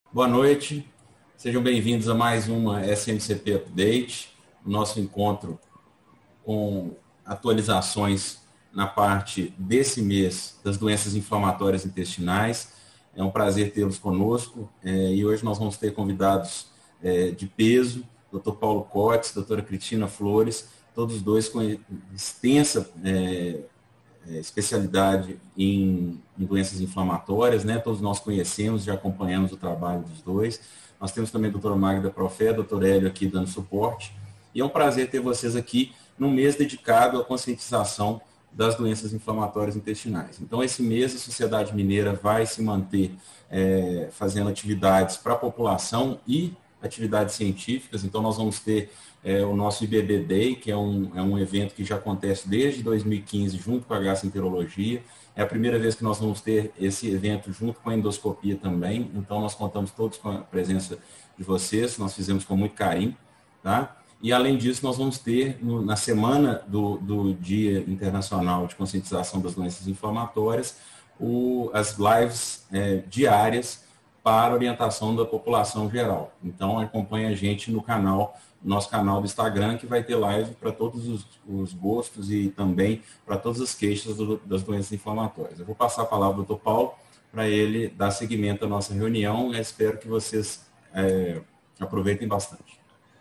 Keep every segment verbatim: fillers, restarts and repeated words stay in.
Boa noite, sejam bem-vindos a mais uma S M C P Update, o nosso encontro com atualizações na parte desse mês das doenças inflamatórias intestinais. É um prazer tê-los conosco é, e hoje nós vamos ter convidados é, de peso, doutor Paulo Cotes, doutora Cristina Flores, todos dois com extensa é, especialidade em, em doenças inflamatórias, né? Todos nós conhecemos, já acompanhamos o trabalho dos dois. Nós temos também a doutora Magda Profé, doutor Hélio aqui dando suporte. E é um prazer ter vocês aqui num mês dedicado à conscientização das doenças inflamatórias intestinais. Então, esse mês a Sociedade Mineira vai se manter é, fazendo atividades para a população e atividades científicas. Então, nós vamos ter é, o nosso I B B Day, que é um, é um evento que já acontece desde dois mil e quinze, junto com a gastroenterologia. É a primeira vez que nós vamos ter esse evento junto com a endoscopia também. Então, nós contamos todos com a presença de vocês, nós fizemos com muito carinho, tá? E, além disso, nós vamos ter, no, na semana do, do Dia Internacional de Conscientização das Doenças Inflamatórias, o, as lives é, diárias para orientação da população geral. Então, acompanhe a gente no canal, nosso canal do Instagram, que vai ter live para todos os, os gostos e também para todas as queixas do, das doenças inflamatórias. Eu vou passar a palavra ao doutor Paulo para ele dar seguimento à nossa reunião. Eu espero que vocês é, aproveitem bastante.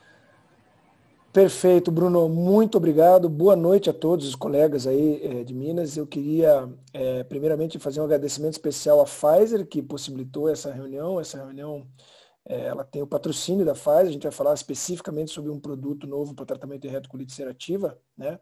Perfeito, Bruno, muito obrigado. Boa noite a todos os colegas aí é, de Minas. Eu queria, é, primeiramente, fazer um agradecimento especial à Pfizer, que possibilitou essa reunião. Essa reunião, é, ela tem o patrocínio da Pfizer. A gente vai falar especificamente sobre um produto novo para tratamento de retocolite ulcerativa, né?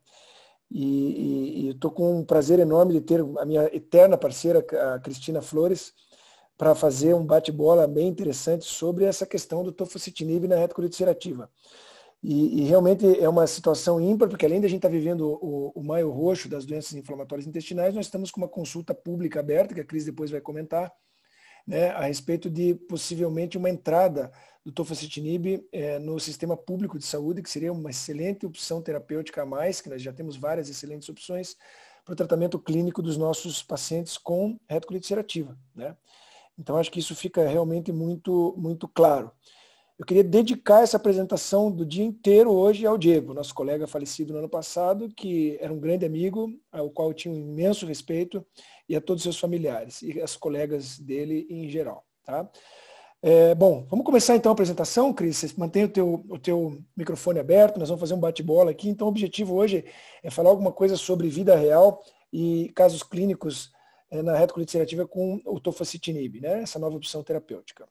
E estou com um prazer enorme de ter a minha eterna parceira, a Cristina Flores, para fazer um bate-bola bem interessante sobre essa questão do tofacitinib na retocolite ulcerativa. E, e realmente é uma situação ímpar, porque além de a gente estar tá vivendo o, o maio roxo das doenças inflamatórias intestinais, nós estamos com uma consulta pública aberta, que a Cris depois vai comentar, né, a respeito de possivelmente uma entrada do tofacitinib é, no sistema público de saúde, que seria uma excelente opção terapêutica a mais, que nós já temos várias excelentes opções para o tratamento clínico dos nossos pacientes com retocolite ulcerativa, né? Então acho que isso fica realmente muito, muito claro. Eu queria dedicar essa apresentação do dia inteiro hoje ao Diego, nosso colega falecido no ano passado, que era um grande amigo, ao qual eu tinha um imenso respeito, e a todos os seus familiares e as colegas dele em geral. Tá? É, bom, vamos começar então a apresentação, Cris. Você mantém o teu, o teu microfone aberto, nós vamos fazer um bate-bola aqui. Então o objetivo hoje é falar alguma coisa sobre vida real e casos clínicos é, na retocolite ulcerativa com o tofacitinib, né? Essa nova opção terapêutica.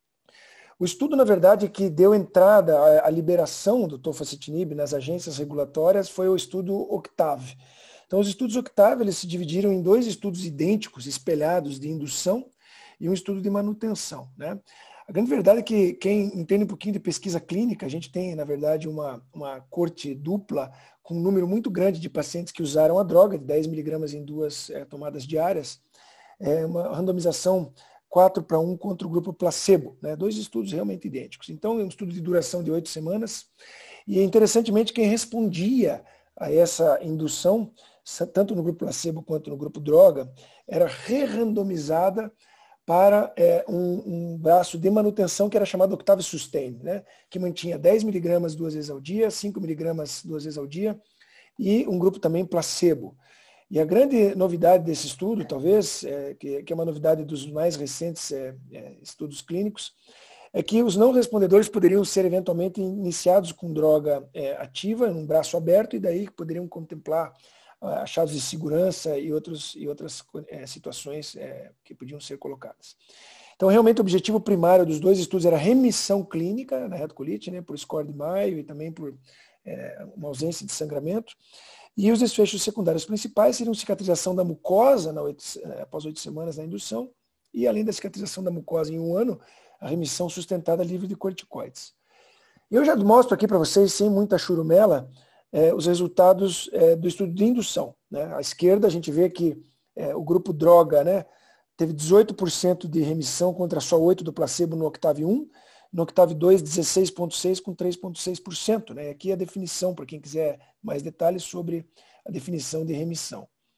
O estudo, na verdade, que deu entrada à, à liberação do tofacitinib nas agências regulatórias foi o estudo OCTAVE. Então, os estudos OCTAVE eles se dividiram em dois estudos idênticos, espelhados, de indução e um estudo de manutenção, né? A grande verdade é que quem entende um pouquinho de pesquisa clínica, a gente tem, na verdade, uma, uma corte dupla com um número muito grande de pacientes que usaram a droga, de dez miligramas em duas é, tomadas diárias, é uma randomização quatro para um contra o grupo placebo, né? Dois estudos realmente idênticos. Então, é um estudo de duração de oito semanas. E, interessantemente, quem respondia a essa indução, tanto no grupo placebo quanto no grupo droga, era re-randomizada para é, um, um braço de manutenção que era chamado Octave Sustain, né? Que mantinha dez miligramas duas vezes ao dia, cinco miligramas duas vezes ao dia, e um grupo também placebo. E a grande novidade desse estudo, talvez, é, que, que é uma novidade dos mais recentes é, é, estudos clínicos, é que os não respondedores poderiam ser eventualmente iniciados com droga é, ativa, num braço aberto, e daí poderiam contemplar ah, achados de segurança e, outros, e outras é, situações é, que podiam ser colocadas. Então, realmente, o objetivo primário dos dois estudos era remissão clínica na retocolite, né, por score de Mayo e também por é, uma ausência de sangramento. E os desfechos secundários principais seriam cicatrização da mucosa na oito, após oito semanas na indução e, além da cicatrização da mucosa em um ano, a remissão sustentada livre de corticoides. Eu já mostro aqui para vocês, sem muita churumela, eh, os resultados eh, do estudo de indução, né? À esquerda a gente vê que eh, o grupo droga, né, teve dezoito por cento de remissão contra só oito por cento do placebo no Octave um, no Octave dois, dezesseis vírgula seis por cento com três vírgula seis por cento. Né? Aqui é a definição, para quem quiser mais detalhes sobre a definição de remissão.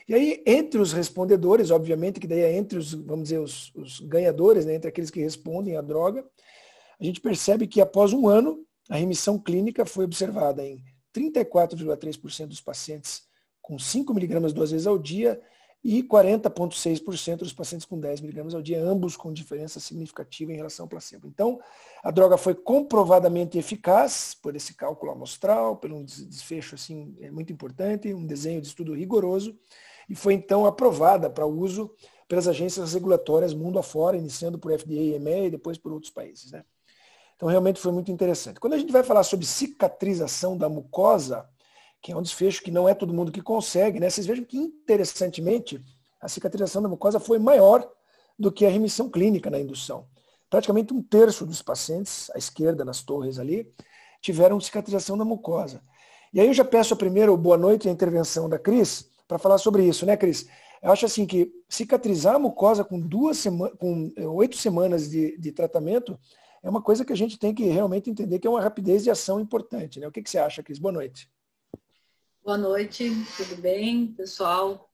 E aí, entre os respondedores, obviamente, que daí é entre os, vamos dizer, os, os ganhadores, né, entre aqueles que respondem à droga, a gente percebe que após um ano, a remissão clínica foi observada em trinta e quatro vírgula três por cento dos pacientes com cinco miligramas duas vezes ao dia e quarenta vírgula seis por cento dos pacientes com dez miligramas ao dia, ambos com diferença significativa em relação ao placebo. Então, a droga foi comprovadamente eficaz por esse cálculo amostral, por um desfecho assim, muito importante, um desenho de estudo rigoroso, e foi então aprovada para uso pelas agências regulatórias mundo afora, iniciando por F D A e E M A e depois por outros países, né? Então, realmente foi muito interessante. Quando a gente vai falar sobre cicatrização da mucosa, que é um desfecho que não é todo mundo que consegue, né? Vocês vejam que, interessantemente, a cicatrização da mucosa foi maior do que a remissão clínica na indução. Praticamente um terço dos pacientes, à esquerda, nas torres ali, tiveram cicatrização da mucosa. E aí eu já peço a primeiro boa noite e a intervenção da Cris, para falar sobre isso, né, Cris? Eu acho assim que cicatrizar a mucosa com, duas sema com oito semanas de, de tratamento é uma coisa que a gente tem que realmente entender que é uma rapidez de ação importante, né? O que, que você acha, Cris? Boa noite. Boa noite, tudo bem, pessoal?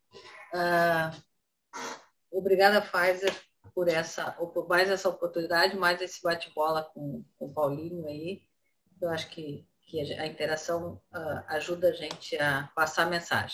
Uh, obrigada, Pfizer, por, essa, por mais essa oportunidade, mais esse bate-bola com, com o Paulinho aí. Eu acho que, que a interação uh, ajuda a gente a passar a mensagem.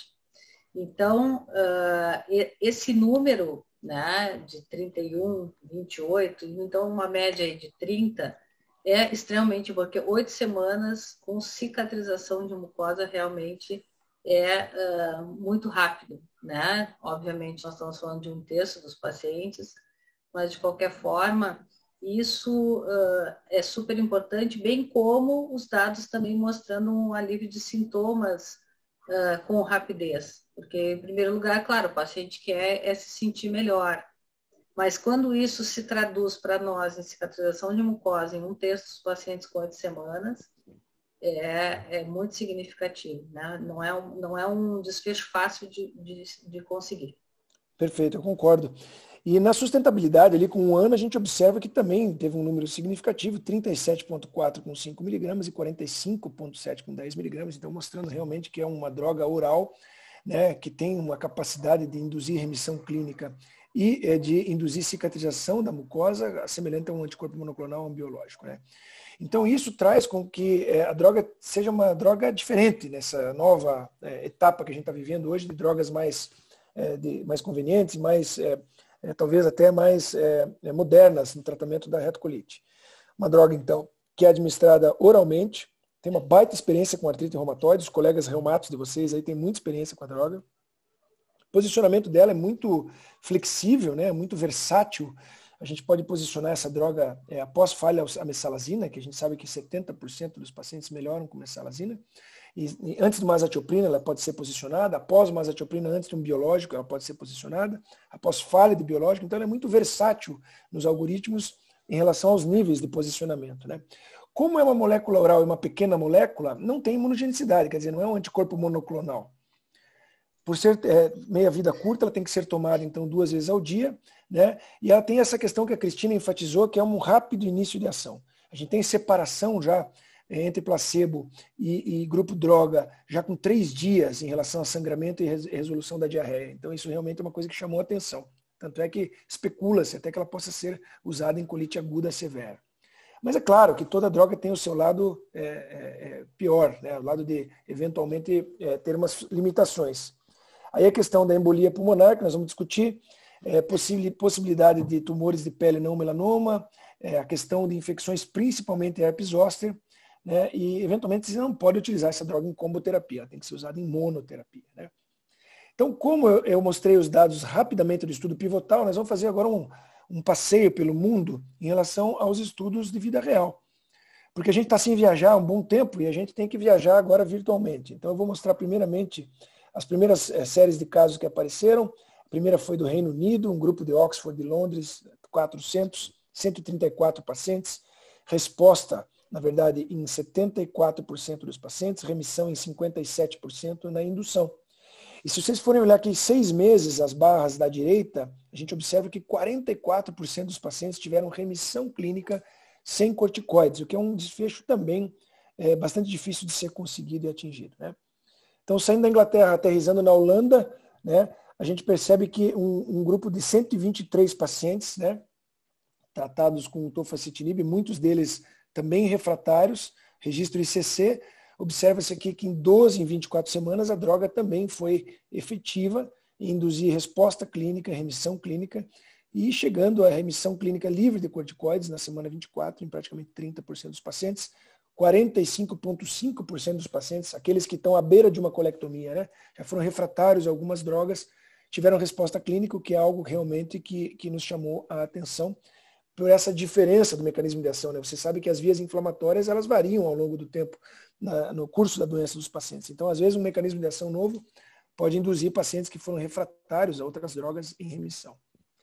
Então, uh, esse número, né, de trinta e um, vinte e oito, então uma média aí de trinta, é extremamente, porque oito semanas com cicatrização de mucosa realmente é uh, muito rápido, né? Obviamente, nós estamos falando de um terço dos pacientes, mas de qualquer forma, isso uh, é super importante, bem como os dados também mostrando um alívio de sintomas uh, com rapidez. Porque, em primeiro lugar, claro, o paciente quer é se sentir melhor. Mas quando isso se traduz para nós em cicatrização de mucosa em um terço dos pacientes com oito semanas, é, é muito significativo, né? Não é um, não é um desfecho fácil de, de, de conseguir. Perfeito, eu concordo. E na sustentabilidade, ali com um ano, a gente observa que também teve um número significativo, trinta e sete vírgula quatro com cinco miligramas e quarenta e cinco vírgula sete com dez miligramas, então mostrando realmente que é uma droga oral, né, que tem uma capacidade de induzir remissão clínica e é, de induzir cicatrização da mucosa, semelhante a um anticorpo monoclonal, um biológico, né? Então isso traz com que é, a droga seja uma droga diferente nessa nova é, etapa que a gente está vivendo hoje, de drogas mais, é, de, mais convenientes, mais, é, é, talvez até mais é, é, modernas no tratamento da retocolite. Uma droga, então, que é administrada oralmente, tem uma baita experiência com artrite reumatoide, os colegas reumatos de vocês aí têm muita experiência com a droga. O posicionamento dela é muito flexível, né? Muito versátil. A gente pode posicionar essa droga é, após falha a mesalazina, que a gente sabe que setenta por cento dos pacientes melhoram com mesalazina. E, e antes do mazatioprina, ela pode ser posicionada. Após o mazatioprina, antes de um biológico, ela pode ser posicionada. Após falha de biológico, então ela é muito versátil nos algoritmos em relação aos níveis de posicionamento, né? Como é uma molécula oral e uma pequena molécula, não tem imunogenicidade, quer dizer, não é um anticorpo monoclonal. Por ser é, meia vida curta, ela tem que ser tomada, então, duas vezes ao dia, né? E ela tem essa questão que a Cristina enfatizou, que é um rápido início de ação. A gente tem separação já é, entre placebo e, e grupo droga, já com três dias em relação a sangramento e res, resolução da diarreia. Então, isso realmente é uma coisa que chamou a atenção. Tanto é que especula-se até que ela possa ser usada em colite aguda severa. Mas é claro que toda droga tem o seu lado é, é, pior, né? O lado de, eventualmente, é, ter umas limitações. Aí a questão da embolia pulmonar, que nós vamos discutir, é, possibilidade de tumores de pele não melanoma, é, a questão de infecções, principalmente herpes zoster, né? E, eventualmente, você não pode utilizar essa droga em comboterapia, ela tem que ser usada em monoterapia, né? Então, como eu, eu mostrei os dados rapidamente do estudo pivotal, nós vamos fazer agora um um passeio pelo mundo em relação aos estudos de vida real. Porque a gente está sem viajar há um bom tempo e a gente tem que viajar agora virtualmente. Então eu vou mostrar primeiramente as primeiras é, séries de casos que apareceram. A primeira foi do Reino Unido, um grupo de Oxford e Londres, quatrocentos, cento e trinta e quatro pacientes. Resposta, na verdade, em setenta e quatro por cento dos pacientes, remissão em cinquenta e sete por cento na indução. E se vocês forem olhar aqui seis meses, as barras da direita, a gente observa que quarenta e quatro por cento dos pacientes tiveram remissão clínica sem corticoides, o que é um desfecho também é, bastante difícil de ser conseguido e atingido, né? Então, saindo da Inglaterra, aterrissando na Holanda, né, a gente percebe que um, um grupo de cento e vinte e três pacientes, né, tratados com tofacitinib, muitos deles também refratários, registro I C C, observa-se aqui que em doze, em vinte e quatro semanas, a droga também foi efetiva em induzir resposta clínica, remissão clínica, e chegando à remissão clínica livre de corticoides na semana vinte e quatro, em praticamente trinta por cento dos pacientes, quarenta e cinco vírgula cinco por cento dos pacientes, aqueles que estão à beira de uma colectomia, né, já foram refratários a algumas drogas, tiveram resposta clínica, o que é algo realmente que, que nos chamou a atenção por essa diferença do mecanismo de ação. Né? Você sabe que as vias inflamatórias elas variam ao longo do tempo na, no curso da doença dos pacientes. Então, às vezes, um mecanismo de ação novo pode induzir pacientes que foram refratários a outras drogas em remissão.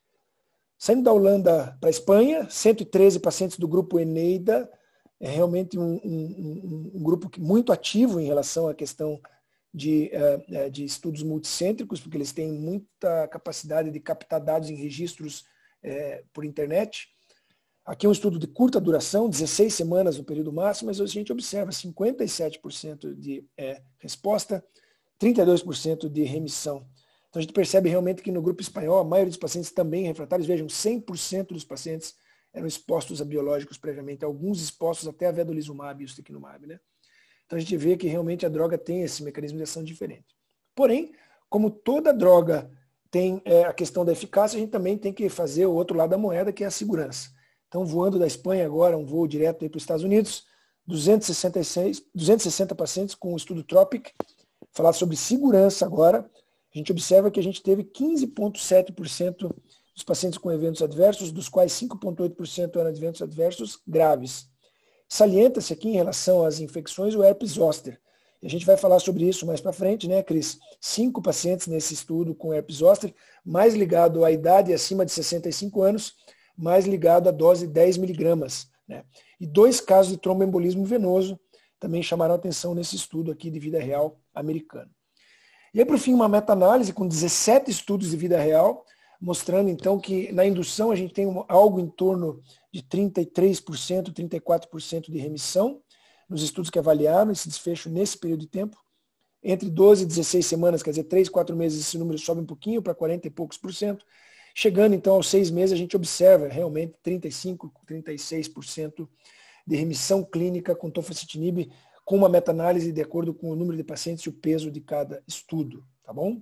Saindo da Holanda para a Espanha, cento e treze pacientes do grupo Eneida, é realmente um, um, um grupo muito ativo em relação à questão de, uh, de estudos multicêntricos, porque eles têm muita capacidade de captar dados em registros uh, por internet. Aqui é um estudo de curta duração, dezesseis semanas no período máximo, mas a gente observa cinquenta e sete por cento de é, resposta, trinta e dois por cento de remissão. Então a gente percebe realmente que no grupo espanhol, a maioria dos pacientes também refratários, vejam, cem por cento dos pacientes eram expostos a biológicos previamente, alguns expostos até a vedolizumab e o ustekinumab, né? Então a gente vê que realmente a droga tem esse mecanismo de ação diferente. Porém, como toda droga tem é, a questão da eficácia, a gente também tem que fazer o outro lado da moeda, que é a segurança. Então, voando da Espanha agora, um voo direto para os Estados Unidos, duzentos e sessenta e seis, duzentos e sessenta pacientes com o estudo TROPIC, falar sobre segurança agora, a gente observa que a gente teve quinze vírgula sete por cento dos pacientes com eventos adversos, dos quais cinco vírgula oito por cento eram eventos adversos graves. Salienta-se aqui em relação às infecções o herpes zoster. E a gente vai falar sobre isso mais para frente, né, Cris? Cinco pacientes nesse estudo com herpes zoster, mais ligado à idade acima de sessenta e cinco anos, mais ligado à dose de dez miligramas. Né? E dois casos de tromboembolismo venoso também chamaram a atenção nesse estudo aqui de vida real americano. E aí, por fim, uma meta-análise com dezessete estudos de vida real, mostrando então que na indução a gente tem algo em torno de trinta e três por cento, trinta e quatro por cento de remissão, nos estudos que avaliaram esse desfecho nesse período de tempo. Entre doze e dezesseis semanas, quer dizer, três, quatro meses, esse número sobe um pouquinho para quarenta e poucos por cento. Chegando então aos seis meses, a gente observa realmente trinta e cinco, trinta e seis por cento de remissão clínica com tofacitinib, com uma meta-análise de acordo com o número de pacientes e o peso de cada estudo, tá bom?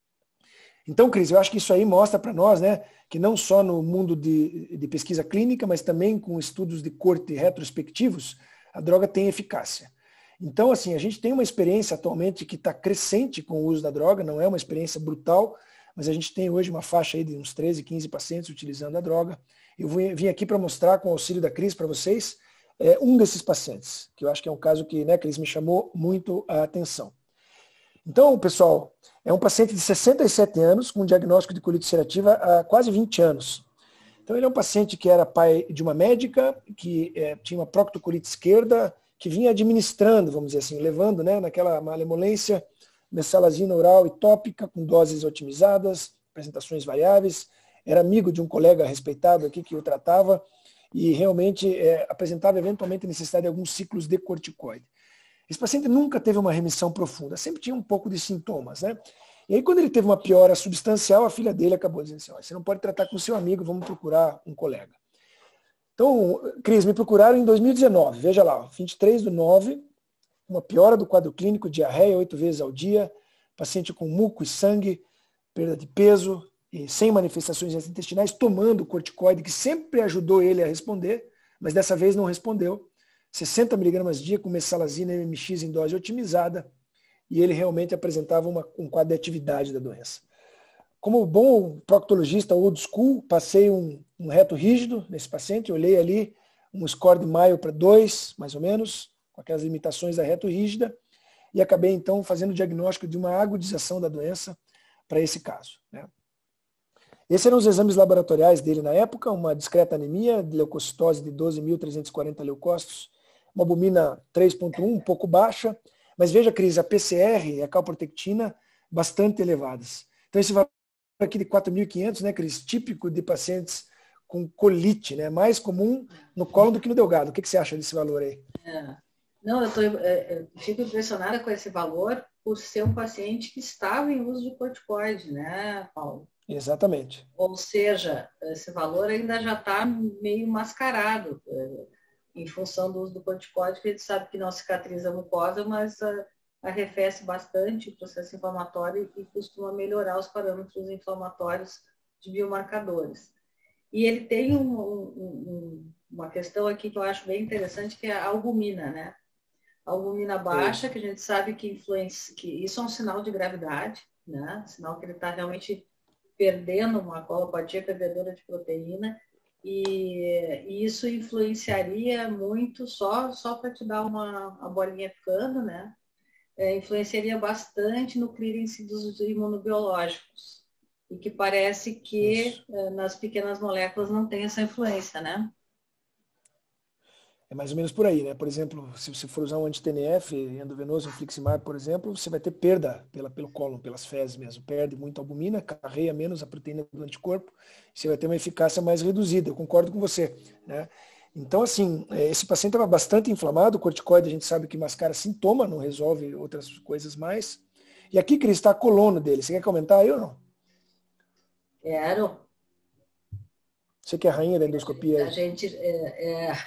Então, Cris, eu acho que isso aí mostra para nós, né, que não só no mundo de, de pesquisa clínica, mas também com estudos de corte retrospectivos, a droga tem eficácia. Então, assim, a gente tem uma experiência atualmente que está crescente com o uso da droga, não é uma experiência brutal, mas a gente tem hoje uma faixa aí de uns treze, quinze pacientes utilizando a droga. Eu vim aqui para mostrar, com o auxílio da Cris, para vocês, é, um desses pacientes, que eu acho que é um caso que, né, Cris, me chamou muito a atenção. Então, pessoal, é um paciente de sessenta e sete anos, com diagnóstico de colite ulcerativa há quase vinte anos. Então, ele é um paciente que era pai de uma médica, que é, tinha uma proctocolite esquerda, que vinha administrando, vamos dizer assim, levando, né, naquela malemolência, mesalazina oral e tópica, com doses otimizadas, apresentações variáveis. Era amigo de um colega respeitado aqui que o tratava e realmente é, apresentava eventualmente necessidade de alguns ciclos de corticoide. Esse paciente nunca teve uma remissão profunda, sempre tinha um pouco de sintomas, né? E aí, quando ele teve uma piora substancial, a filha dele acabou dizendo assim, ó, você não pode tratar com seu amigo, vamos procurar um colega. Então, Cris, me procuraram em dois mil e dezenove, veja lá, vinte e três do nove, uma piora do quadro clínico, diarreia oito vezes ao dia, paciente com muco e sangue, perda de peso, e sem manifestações intestinais, tomando corticoide, que sempre ajudou ele a responder, mas dessa vez não respondeu. sessenta miligramas dia com mesalazina M M X em dose otimizada, e ele realmente apresentava uma, um quadro de atividade da doença. Como bom proctologista old school, passei um, um reto rígido nesse paciente, olhei ali um score de Mayo para dois, mais ou menos, com aquelas limitações da reto rígida, e acabei então fazendo o diagnóstico de uma agudização da doença para esse caso. Né? Esses eram os exames laboratoriais dele na época, uma discreta anemia, de leucocitose de doze mil trezentos e quarenta leucócitos, uma albumina três ponto um, um pouco baixa, mas veja, Cris, a P C R e a calprotectina bastante elevadas. Então esse valor aqui de quatro mil e quinhentos, né, Cris, típico de pacientes com colite, né, mais comum no colo do que no delgado. O que, que você acha desse valor aí? É. Não, eu, tô, eu fico impressionada com esse valor, por ser um paciente que estava em uso de corticoide, né, Paulo? Exatamente. Ou seja, esse valor ainda já está meio mascarado, em função do uso do corticoide, que a gente sabe que não cicatriza a mucosa, mas arrefece bastante o processo inflamatório e costuma melhorar os parâmetros inflamatórios de biomarcadores. E ele tem um, um, uma questão aqui que eu acho bem interessante, que é a albumina, né? A albumina baixa, que a gente sabe que influencia, que isso é um sinal de gravidade, né? Sinal que ele está realmente perdendo uma colopatia perdedora de proteína, e, e isso influenciaria muito, só, só para te dar uma, uma bolinha ficando, né? É, influenciaria bastante no clearance dos imunobiológicos, e que parece que é, nas pequenas moléculas não tem essa influência, né? É mais ou menos por aí, né? Por exemplo, se você for usar um anti-T N F endovenoso, infliximab, por exemplo, você vai ter perda pela, pelo cólon, pelas fezes mesmo. Perde muita albumina, carreia menos a proteína do anticorpo, você vai ter uma eficácia mais reduzida. Eu concordo com você, né? Então, assim, esse paciente estava bastante inflamado, o corticoide a gente sabe que mascara sintoma, não resolve outras coisas mais. E aqui, Cris, está a coluna dele. Você quer comentar aí ou não? Quero. Você que é a rainha da endoscopia. A gente, é, é...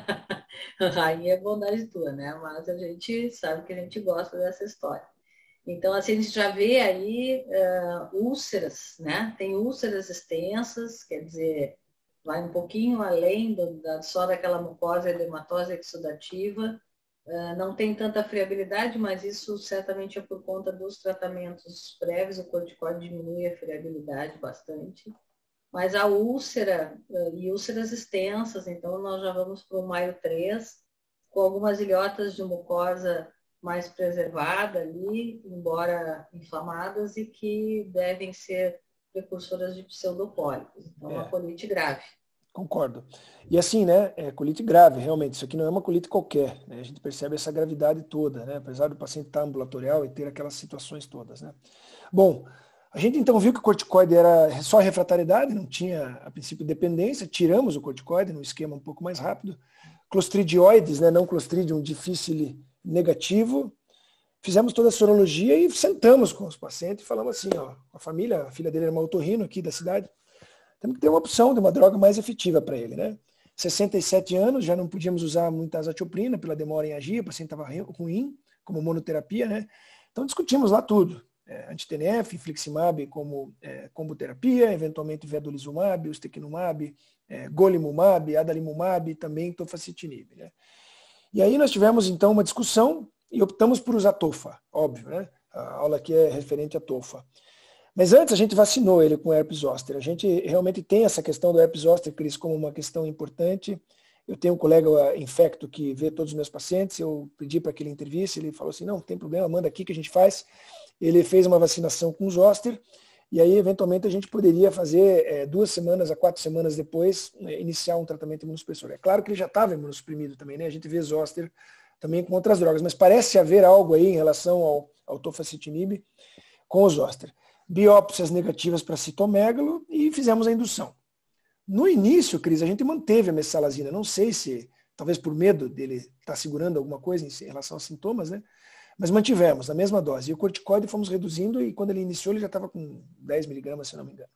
rainha é bondade tua, né? Mas a gente sabe que a gente gosta dessa história. Então, assim, a gente já vê aí uh, úlceras, né? Tem úlceras extensas, quer dizer, vai um pouquinho além do, da, só daquela mucosa edematosa exudativa. Uh, não tem tanta friabilidade, mas isso certamente é por conta dos tratamentos prévios. O corticoide diminui a friabilidade bastante. Mas a úlcera e úlceras extensas, então nós já vamos para o Maio três, com algumas ilhotas de mucosa mais preservada ali, embora inflamadas, e que devem ser precursoras de pseudopólipos. Então, é uma colite grave. Concordo. E assim, né, é colite grave, realmente, isso aqui não é uma colite qualquer, né? A gente percebe essa gravidade toda, né, apesar do paciente estar ambulatorial e ter aquelas situações todas, né. Bom, a gente então viu que o corticoide era só refratariedade, não tinha, a princípio, dependência, tiramos o corticoide num esquema um pouco mais rápido, clostridioides, né, não clostridium difficile negativo, fizemos toda a sorologia e sentamos com os pacientes e falamos assim, ó, a família, a filha dele era uma otorrino aqui da cidade, temos que ter uma opção de uma droga mais efetiva para ele, né? sessenta e sete anos, já não podíamos usar muita azatioprina pela demora em agir, o paciente estava ruim, como monoterapia, né? Então discutimos lá tudo. É, anti-T N F, infliximab como é, comboterapia, eventualmente vedolizumab, ustekinumab, é, golimumab, adalimumab, também tofacitinib, né? E aí nós tivemos então uma discussão e optamos por usar tofa, óbvio, né? A aula aqui é referente a tofa. Mas antes a gente vacinou ele com herpes zoster. A gente realmente tem essa questão do herpes zoster, Cris, como uma questão importante. Eu tenho um colega infecto que vê todos os meus pacientes, eu pedi para que ele intervisse, ele falou assim, não, não tem problema, manda aqui que a gente faz. Ele fez uma vacinação com zoster, e aí eventualmente a gente poderia fazer é, duas semanas a quatro semanas depois, é, iniciar um tratamento imunossupressor. É claro que ele já estava imunossuprimido também, né? A gente vê zoster também com outras drogas, mas parece haver algo aí em relação ao, ao tofacitinib com o zoster. Biópsias negativas para citomegalo e fizemos a indução. No início, Cris, a gente manteve a mesalazina. Não sei se, talvez por medo dele estar tá segurando alguma coisa em relação aos sintomas, né? Mas mantivemos a mesma dose. E o corticoide fomos reduzindo e quando ele iniciou ele já estava com dez miligramas, se não me engano.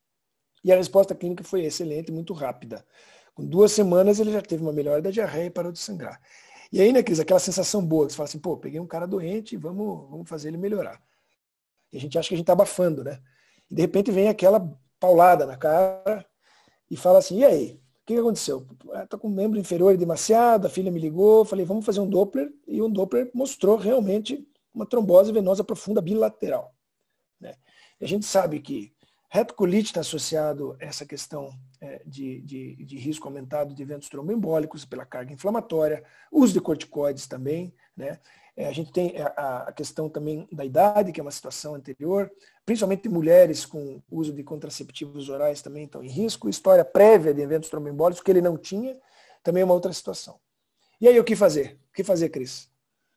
E a resposta clínica foi excelente, muito rápida. Com duas semanas ele já teve uma melhora da diarreia e parou de sangrar. E aí, né, Cris, aquela sensação boa, que você fala assim, pô, peguei um cara doente, vamos, vamos fazer ele melhorar. E a gente acha que a gente está abafando, né? E de repente vem aquela paulada na cara e fala assim, e aí? O que aconteceu? Está com um membro inferior demasiado, a filha me ligou, falei, vamos fazer um Doppler, e o Doppler mostrou realmente uma trombose venosa profunda bilateral, né? E a gente sabe que retocolite está associado a essa questão é, de, de, de risco aumentado de eventos tromboembólicos pela carga inflamatória, uso de corticoides também, né? É, a gente tem a, a questão também da idade, que é uma situação anterior, principalmente mulheres com uso de contraceptivos orais também estão em risco, história prévia de eventos tromboembólicos que ele não tinha, também é uma outra situação. E aí o que fazer? O que fazer, Cris?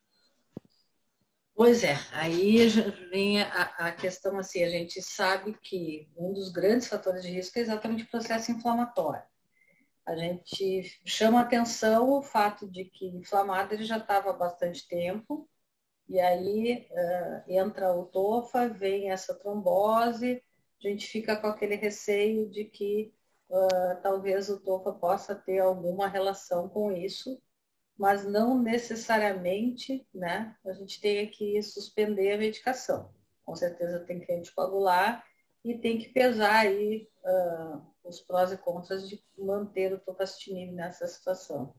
Pois é, aí vem a, a questão assim, a gente sabe que um dos grandes fatores de risco é exatamente o processo inflamatório. A gente chama atenção o fato de que inflamado ele já estava há bastante tempo, e aí uh, entra o tofa, vem essa trombose, a gente fica com aquele receio de que uh, talvez o tofa possa ter alguma relação com isso, mas não necessariamente, né? A gente tem que suspender a medicação. Com certeza tem que anticoagular e tem que pesar aí uh, os prós e contras de manter o tofacitinib nessa situação.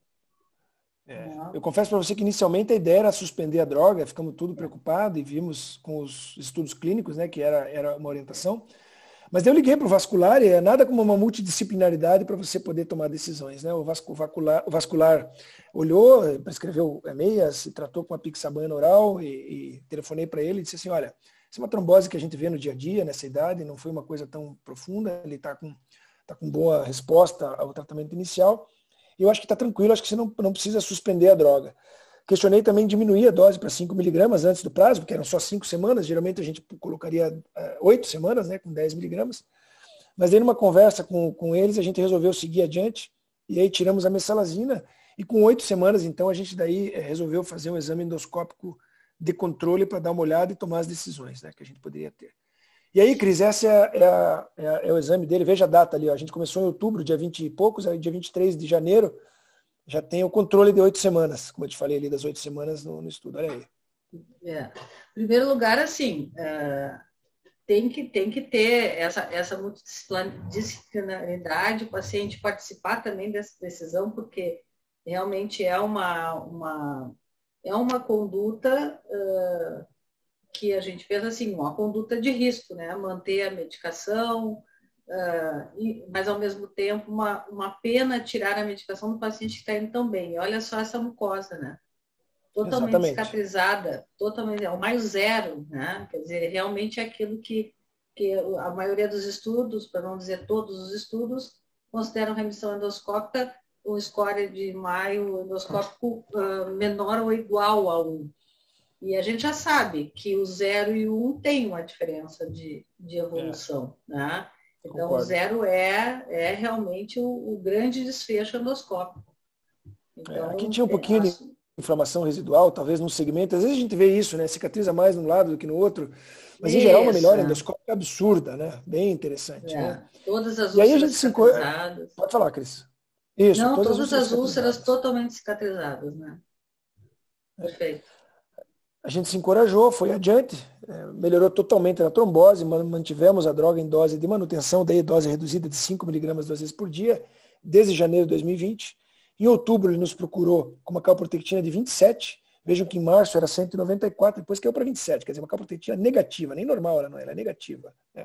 É. Eu confesso para você que inicialmente a ideia era suspender a droga, ficamos tudo preocupados e vimos com os estudos clínicos, né, que era, era uma orientação. Mas eu liguei para o vascular e é nada como uma multidisciplinaridade para você poder tomar decisões. Né? O, vascular, o vascular olhou, prescreveu meias, se tratou com a pixabana oral e, e telefonei para ele e disse assim, olha, isso é uma trombose que a gente vê no dia a dia, nessa idade, não foi uma coisa tão profunda, ele está com, tá com boa resposta ao tratamento inicial. Eu acho que está tranquilo, acho que você não, não precisa suspender a droga. Questionei também diminuir a dose para cinco miligramas antes do prazo, porque eram só cinco semanas, geralmente a gente colocaria oito semanas, né, com dez miligramas. Mas aí numa conversa com, com eles, a gente resolveu seguir adiante, e aí tiramos a mesalazina, e com oito semanas, então, a gente daí resolveu fazer um exame endoscópico de controle para dar uma olhada e tomar as decisões, né, que a gente poderia ter. E aí, Cris, esse é, é, a, é, a, é o exame dele, veja a data ali, ó. A gente começou em outubro, dia vinte e poucos, aí dia vinte e três de janeiro, já tem o controle de oito semanas, como eu te falei ali, das oito semanas no, no estudo, olha aí. É. Em primeiro lugar, assim, uh, tem, que, tem que ter essa, essa multidisciplinaridade, o paciente participar também dessa decisão, porque realmente é uma, uma, é uma conduta... Uh, que a gente fez assim, uma conduta de risco, né? Manter a medicação, uh, e, mas ao mesmo tempo uma, uma pena tirar a medicação do paciente que está indo tão bem. Olha só essa mucosa, né? Totalmente Exatamente. Cicatrizada, totalmente, é o mais zero, né? Quer dizer, realmente é aquilo que, que a maioria dos estudos, para não dizer todos os estudos, consideram remissão endoscópica o score de Mayo endoscópico uh, menor ou igual a um. E a gente já sabe que o zero e o um tem uma diferença de, de evolução, é. Né? Então, Concordo. O zero é, é realmente o, o grande desfecho endoscópico. Então, é, aqui tinha um pouquinho é, de inflamação residual, talvez no segmento. Às vezes a gente vê isso, né? Cicatriza mais de um lado do que no outro. Mas, isso, em geral, uma melhora endoscópica absurda, né? Bem interessante, é. Né? Todas as úlceras e aí a gente cicatrizadas. Se... Pode falar, Cris. Isso, Não, todas, todas as úlceras totalmente cicatrizadas, né? Perfeito. A gente se encorajou, foi adiante, melhorou totalmente a trombose, mantivemos a droga em dose de manutenção, daí dose reduzida de cinco miligramas duas vezes por dia, desde janeiro de dois mil e vinte. Em outubro ele nos procurou com uma calprotectina de vinte e sete, vejam que em março era cento e noventa e quatro, depois caiu para vinte e sete, quer dizer, uma calprotectina negativa, nem normal ela não era, negativa. Né?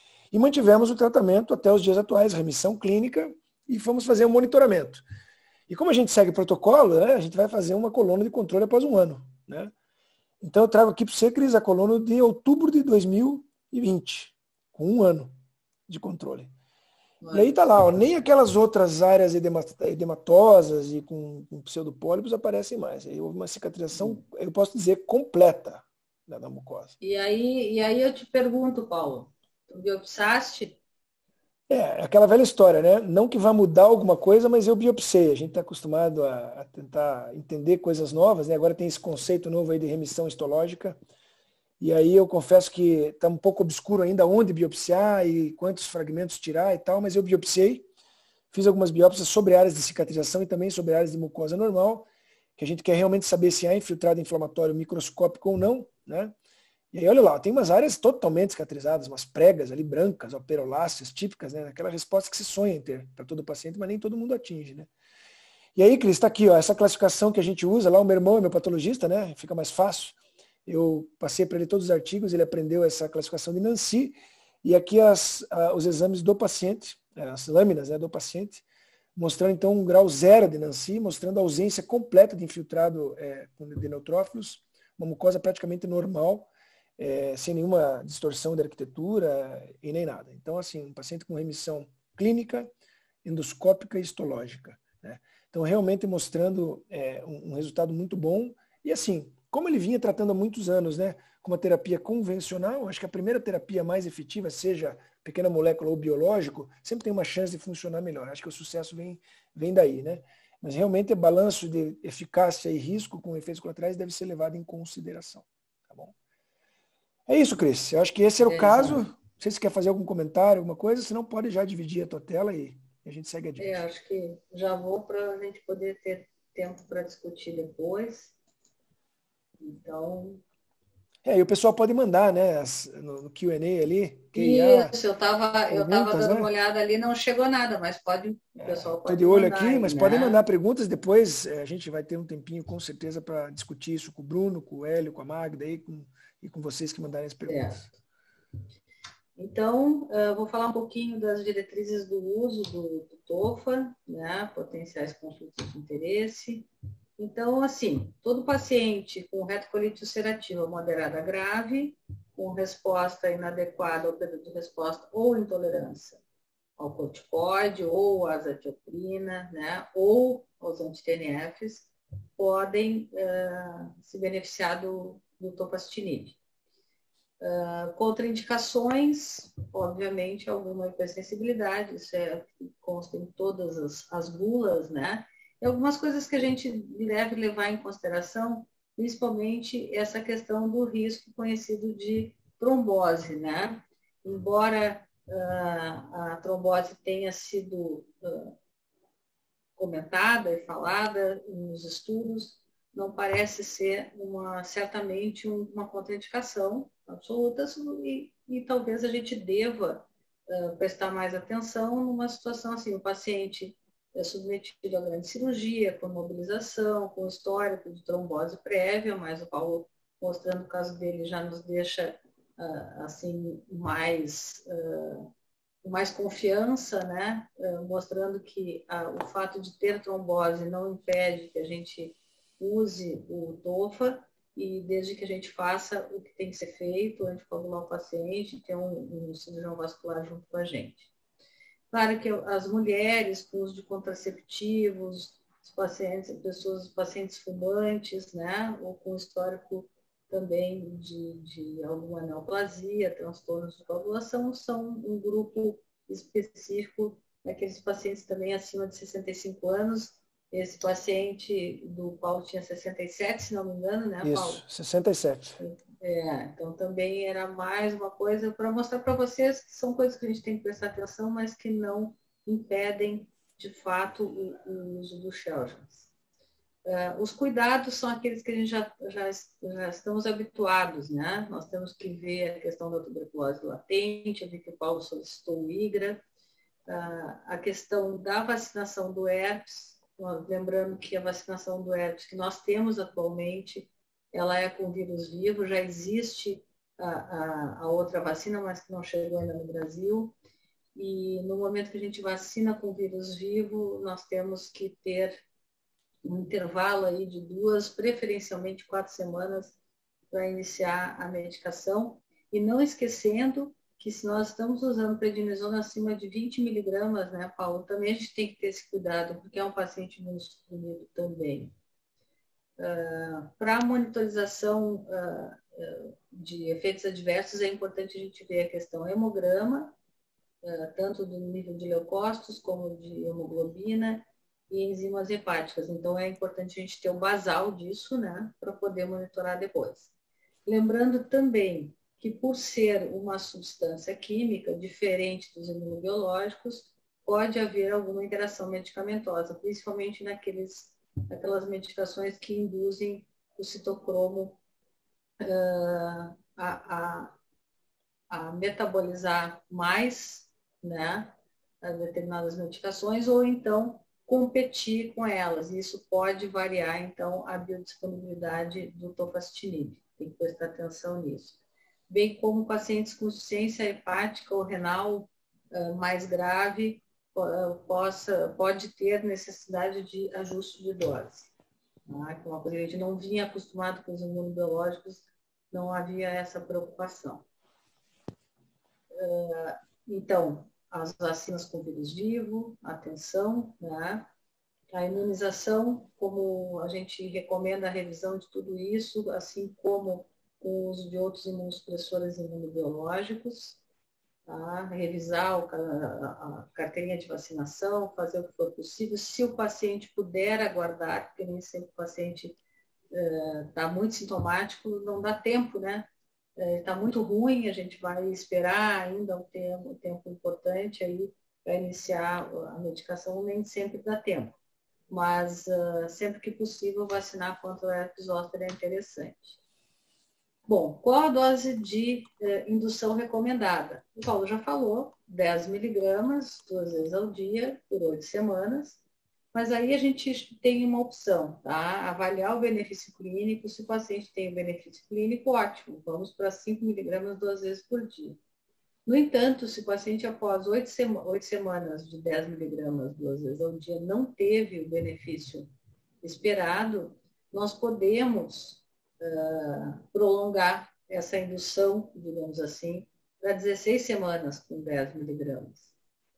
E mantivemos o tratamento até os dias atuais, remissão clínica, e fomos fazer um monitoramento. E como a gente segue protocolo, né, a gente vai fazer uma coluna de controle após um ano. Né? Então eu trago aqui para você, Cris, a coluna de outubro de dois mil e vinte, com um ano de controle. Ué. E aí tá lá, ó, nem aquelas outras áreas edematosas e com, com pseudopólipos aparecem mais. Aí houve uma cicatrização, eu posso dizer, completa da, da mucosa. E aí, e aí eu te pergunto, Paulo, tu biopsaste? É, aquela velha história, né? Não que vá mudar alguma coisa, mas eu biopsei. A gente está acostumado a, a tentar entender coisas novas, né? Agora tem esse conceito novo aí de remissão histológica. E aí eu confesso que está um pouco obscuro ainda onde biopsiar e quantos fragmentos tirar e tal, mas eu biopsiei. Fiz algumas biópsias sobre áreas de cicatrização e também sobre áreas de mucosa normal, que a gente quer realmente saber se há infiltrado inflamatório microscópico ou não, né? E aí, olha lá, tem umas áreas totalmente cicatrizadas, umas pregas ali brancas, ó, peroláceas típicas, né? Aquela resposta que se sonha em ter para todo paciente, mas nem todo mundo atinge, né? E aí, Cris, está aqui, ó, essa classificação que a gente usa lá, o meu irmão é meu patologista, né? Fica mais fácil. Eu passei para ele todos os artigos, ele aprendeu essa classificação de Nancy, e aqui as, a, os exames do paciente, as lâminas, né, do paciente, mostrando então um grau zero de Nancy, mostrando a ausência completa de infiltrado é, de neutrófilos, uma mucosa praticamente normal, É, sem nenhuma distorção da arquitetura e nem nada. Então, assim, um paciente com remissão clínica, endoscópica e histológica. Né? Então, realmente mostrando é, um, um resultado muito bom. E assim, como ele vinha tratando há muitos anos, né, com uma terapia convencional, acho que a primeira terapia mais efetiva, seja pequena molécula ou biológico, sempre tem uma chance de funcionar melhor. Acho que o sucesso vem, vem daí. Né? Mas realmente o balanço de eficácia e risco com efeitos colaterais deve ser levado em consideração. Tá bom? É isso, Cris. Eu acho que esse era o caso. Não sei se você quer fazer algum comentário, alguma coisa, senão pode já dividir a tua tela e a gente segue adiante. É, acho que já vou para a gente poder ter tempo para discutir depois. Então... É, e o pessoal pode mandar, né, no, no Q and A ali. Q I A, Isso, eu estava eu tava dando né? uma olhada ali, não chegou nada, mas pode, o pessoal pode Estou de olho mandar aqui, aí, mas né? podem mandar perguntas, depois a gente vai ter um tempinho com certeza para discutir isso com o Bruno, com o Hélio, com a Magda e com, e com vocês que mandarem as perguntas. É. Então, eu vou falar um pouquinho das diretrizes do uso do, do TOFA, né, potenciais conflitos de interesse. Então, assim, todo paciente com retocolite ulcerativa moderada grave, com resposta inadequada ao período de resposta ou intolerância ao corticoide ou à azatioprina, né, ou aos anti-T N Fs, podem uh, se beneficiar do, do tofacitinib. Uh, contraindicações, obviamente, alguma hipersensibilidade, isso é, consta em todas as, as bulas, né? E algumas coisas que a gente deve levar em consideração, principalmente essa questão do risco conhecido de trombose, né? Embora uh, a trombose tenha sido uh, comentada e falada nos estudos, não parece ser uma, certamente uma contraindicação absoluta e, e talvez a gente deva uh, prestar mais atenção numa situação assim, o paciente é submetido a grande cirurgia, com mobilização, com histórico de trombose prévia, mas o Paulo, mostrando o caso dele, já nos deixa uh, assim, mais, uh, mais confiança, né? Uh, mostrando que uh, o fato de ter trombose não impede que a gente use o TOFA e desde que a gente faça o que tem que ser feito, anticoagular o paciente, ter um, um cirurgião vascular junto com a gente. Claro que as mulheres com uso de contraceptivos, os pacientes, pessoas, pacientes fumantes, né, ou com histórico também de, de alguma neoplasia, transtornos de coagulação, são um grupo específico daqueles pacientes também acima de sessenta e cinco anos. Esse paciente do Paulo tinha sessenta e sete, se não me engano, né, Paulo? Isso, sessenta e sete. É, então também era mais uma coisa para mostrar para vocês que são coisas que a gente tem que prestar atenção, mas que não impedem, de fato, o, o uso do Xeljanz. Uh, os cuidados são aqueles que a gente já, já, já estamos habituados, né? Nós temos que ver a questão da tuberculose latente, eu vi que o Paulo solicitou o IGRA, uh, a questão da vacinação do herpes, lembrando que a vacinação do herpes que nós temos atualmente, ela é com vírus vivo, já existe a, a, a outra vacina, mas que não chegou ainda no Brasil. E no momento que a gente vacina com vírus vivo, nós temos que ter um intervalo aí de duas, preferencialmente quatro semanas, para iniciar a medicação. E não esquecendo que se nós estamos usando prednisona acima de vinte miligramas, né, Paulo, também a gente tem que ter esse cuidado, porque é um paciente imunossuprimido também. Uh, para a monitorização uh, uh, de efeitos adversos, é importante a gente ver a questão hemograma, uh, tanto do nível de leucócitos como de hemoglobina e enzimas hepáticas. Então, é importante a gente ter o basal disso, né, para poder monitorar depois. Lembrando também que, por ser uma substância química diferente dos imunobiológicos, pode haver alguma interação medicamentosa, principalmente naqueles aquelas medicações que induzem o citocromo uh, a, a, a metabolizar mais, né, determinadas medicações, ou então competir com elas. Isso pode variar, então, a biodisponibilidade do tofacitinib. Tem que prestar atenção nisso. Bem como pacientes com insuficiência hepática ou renal uh, mais grave, Possa, pode ter necessidade de ajuste de dose. Tá? Que uma coisa que a gente não vinha acostumado com os imunobiológicos, não havia essa preocupação. Então, as vacinas com vírus vivo, atenção, né? A imunização, como a gente recomenda a revisão de tudo isso, assim como o uso de outros imunossupressores imunobiológicos. tá? Revisar o, a, a carteirinha de vacinação, fazer o que for possível. Se o paciente puder aguardar, porque nem sempre o paciente está uh, muito sintomático, não dá tempo, né? Está uh, muito ruim, a gente vai esperar ainda um tempo, um tempo importante aí para iniciar a medicação, nem sempre dá tempo. Mas uh, sempre que possível vacinar contra o herpes zoster é interessante. Bom, qual a dose de uh, indução recomendada? O Paulo já falou, dez miligramas, duas vezes ao dia, por oito semanas. Mas aí a gente tem uma opção, tá? Avaliar o benefício clínico. Se o paciente tem o benefício clínico, ótimo, vamos para cinco miligramas duas vezes por dia. No entanto, se o paciente após oito semanas de dez miligramas duas vezes ao dia não teve o benefício esperado, nós podemos uh, prolongar essa indução, digamos assim, para dezesseis semanas com dez miligramas.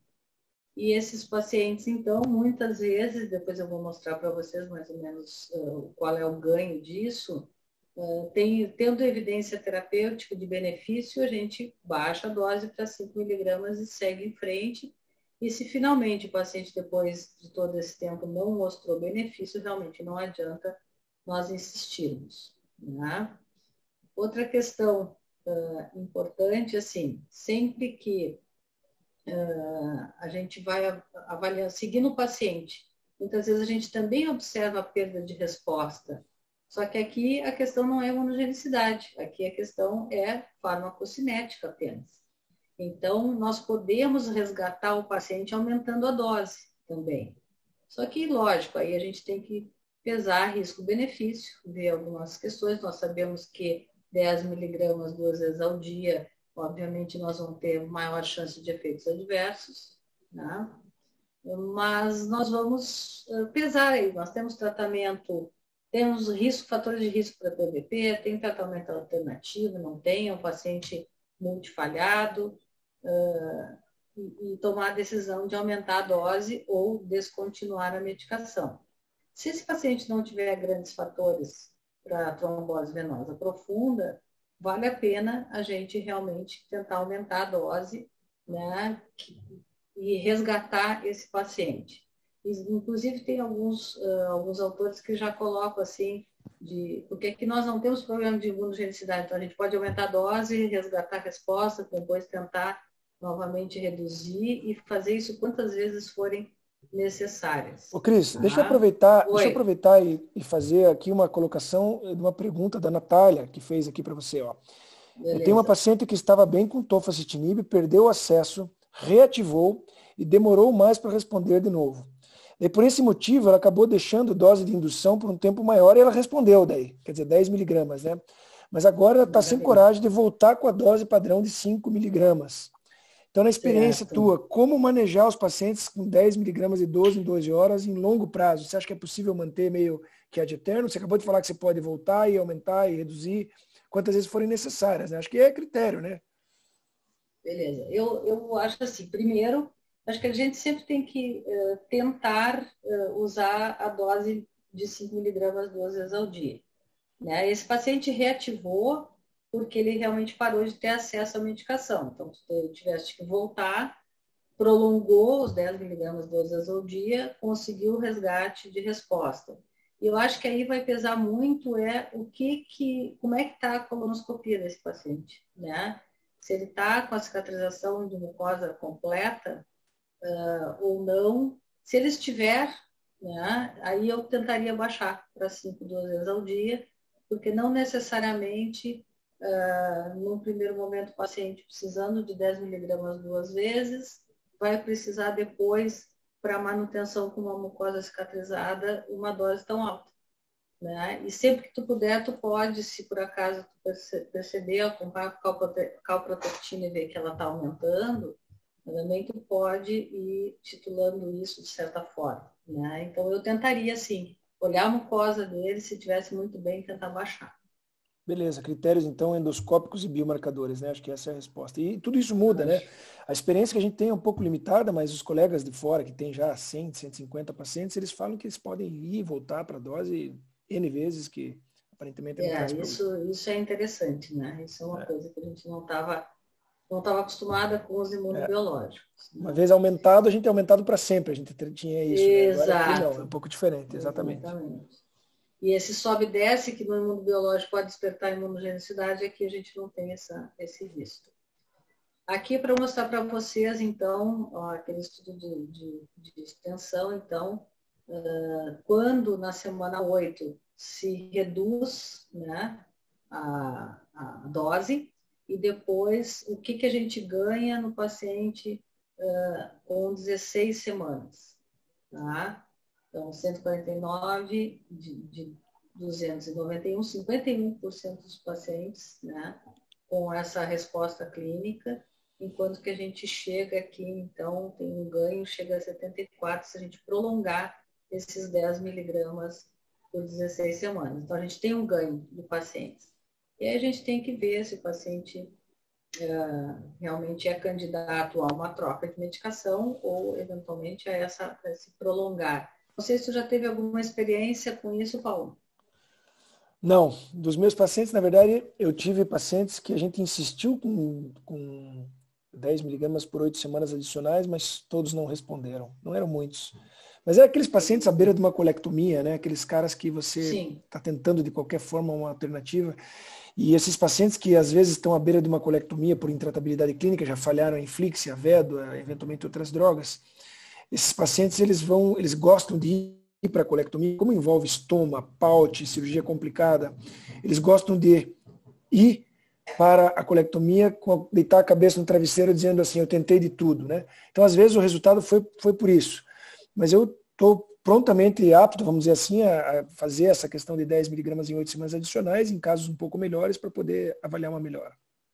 E esses pacientes, então, muitas vezes, depois eu vou mostrar para vocês mais ou menos uh, qual é o ganho disso, uh, tem, tendo evidência terapêutica de benefício, a gente baixa a dose para cinco miligramas e segue em frente. E se finalmente o paciente, depois de todo esse tempo, não mostrou benefício, realmente não adianta nós insistirmos, né? Outra questão uh, importante, assim, sempre que Uh, a gente vai avaliar, seguindo o paciente. Muitas vezes a gente também observa a perda de resposta. Só que aqui a questão não é imunogenicidade, aqui a questão é farmacocinética apenas. Então, nós podemos resgatar o paciente aumentando a dose também. Só que, lógico, aí a gente tem que pesar risco-benefício, ver algumas questões. Nós sabemos que dez miligramas duas vezes ao dia, obviamente, nós vamos ter maior chance de efeitos adversos, né? Mas nós vamos pesar aí. Nós temos tratamento, temos risco, fatores de risco para P V P, tem tratamento alternativo, não tem, é um paciente multifalhado, uh, e, e tomar a decisão de aumentar a dose ou descontinuar a medicação. Se esse paciente não tiver grandes fatores para trombose venosa profunda, vale a pena a gente realmente tentar aumentar a dose, né, e resgatar esse paciente. Inclusive, tem alguns, uh, alguns autores que já colocam assim, de, porque aqui nós não temos problema de imunogenicidade, então a gente pode aumentar a dose, resgatar a resposta, depois tentar novamente reduzir e fazer isso quantas vezes forem necessárias. Ô, Cris, tá? deixa eu aproveitar, deixa eu aproveitar e, e fazer aqui uma colocação de uma pergunta da Natália, que fez aqui para você. Ó. Eu tenho uma paciente que estava bem com tofacitinib, perdeu o acesso, reativou e demorou mais para responder de novo. E por esse motivo, ela acabou deixando dose de indução por um tempo maior e ela respondeu daí, quer dizer, dez miligramas, né? Mas agora ela está sem coragem de voltar com a dose padrão de cinco miligramas. Então, na experiência certo. tua, como manejar os pacientes com dez miligramas de doze em doze horas em longo prazo? Você acha que é possível manter meio que ad eterno? Você acabou de falar que você pode voltar e aumentar e reduzir quantas vezes forem necessárias, né? Acho que é critério, né? Beleza. Eu, eu acho assim, primeiro, acho que a gente sempre tem que uh, tentar uh, usar a dose de cinco miligramas duas vezes ao dia. Né? Esse paciente reativou porque ele realmente parou de ter acesso à medicação. Então, se tu tivesse que voltar, prolongou os dez miligramas duas vezes ao dia, conseguiu o resgate de resposta. E eu acho que aí vai pesar muito é o que que, como é que está a colonoscopia desse paciente, né? Se ele está com a cicatrização de mucosa completa uh, ou não. Se ele estiver, né, aí eu tentaria baixar para cinco, duas vezes ao dia, porque não necessariamente, uh, num primeiro momento, o paciente precisando de dez miligramas duas vezes, vai precisar depois, para manutenção com uma mucosa cicatrizada, uma dose tão alta. Né? E sempre que tu puder, tu pode, se por acaso tu perceber, acompanhar com calprotectina e ver que ela está aumentando, também tu pode ir titulando isso de certa forma. Né? Então eu tentaria, assim, olhar a mucosa dele, se tivesse muito bem, tentar baixar. Beleza, critérios então endoscópicos e biomarcadores, né? Acho que essa é a resposta. E tudo isso muda, né? A experiência que a gente tem é um pouco limitada, mas os colegas de fora, que tem já cem, cento e cinquenta pacientes, eles falam que eles podem ir e voltar para a dose N vezes, que aparentemente é, é isso, isso é interessante, né? Isso é uma é. coisa que a gente não estava não estava acostumada com os imunobiológicos. É. Uma vez aumentado, a gente é aumentado para sempre, a gente tinha isso. Exato. Né? Agora aqui não, é um pouco diferente, exatamente. Exatamente. E esse sobe e desce, que no imunobiológico pode despertar a imunogenicidade, aqui a gente não tem essa, esse risco. Aqui para mostrar para vocês, então, ó, aquele estudo de, de, de extensão, então, uh, quando na semana oito se reduz, né, a, a dose, e depois o que, que a gente ganha no paciente uh, com dezesseis semanas, tá? Então, cento e quarenta e nove de, de duzentos e noventa e um, cinquenta e um por cento dos pacientes, né, com essa resposta clínica, enquanto que a gente chega aqui, então, tem um ganho, chega a setenta e quatro se a gente prolongar esses dez miligramas por dezesseis semanas. Então, a gente tem um ganho de pacientes. E aí a gente tem que ver se o paciente uh, realmente é candidato a uma troca de medicação ou, eventualmente, a, essa, a esse prolongar. Não sei se você já teve alguma experiência com isso, Paulo. Não, dos meus pacientes, na verdade, eu tive pacientes que a gente insistiu com, com dez miligramas por oito semanas adicionais, mas todos não responderam, não eram muitos. Mas é aqueles pacientes à beira de uma colectomia, né? Aqueles caras que você está tentando de qualquer forma uma alternativa. E esses pacientes que às vezes estão à beira de uma colectomia por intratabilidade clínica, já falharam em Flixia, Vedo, eventualmente outras drogas. Esses pacientes, eles vão, eles gostam de ir para a colectomia, como envolve estoma, paute, cirurgia complicada, eles gostam de ir para a colectomia, deitar a cabeça no travesseiro dizendo assim, eu tentei de tudo, né? Então, às vezes, o resultado foi, foi por isso. Mas eu estou prontamente apto, vamos dizer assim, a, a fazer essa questão de dez miligramas em oito semanas adicionais, em casos um pouco melhores, para poder avaliar uma melhora.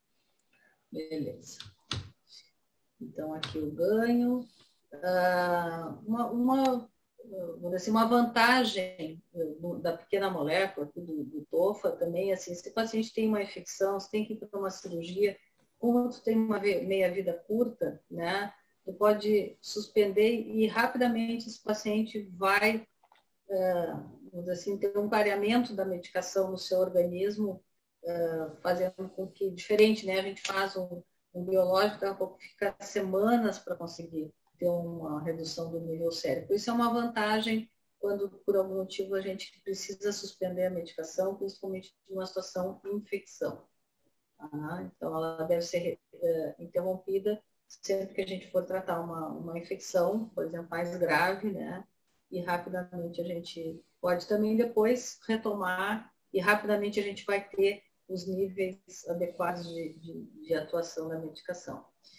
Beleza. Então, aqui o ganho. Uh, uma, uma, assim, uma vantagem da pequena molécula, do, do tofa também, assim, se o paciente tem uma infecção, se tem que ir para uma cirurgia, como tu tem uma meia-vida curta, né, tu pode suspender e rapidamente esse paciente vai, uh, vamos assim, ter um clareamento da medicação no seu organismo, uh, fazendo com que, diferente, né, a gente faz um, um biológico, daqui a pouco fica semanas para conseguir ter uma redução do nível sérico. Isso é uma vantagem quando, por algum motivo, a gente precisa suspender a medicação, principalmente em uma situação de infecção. Ah, então, ela deve ser uh, interrompida sempre que a gente for tratar uma, uma infecção, por exemplo, mais grave, né? E rapidamente a gente pode também depois retomar e rapidamente a gente vai ter os níveis adequados de, de, de atuação da medicação.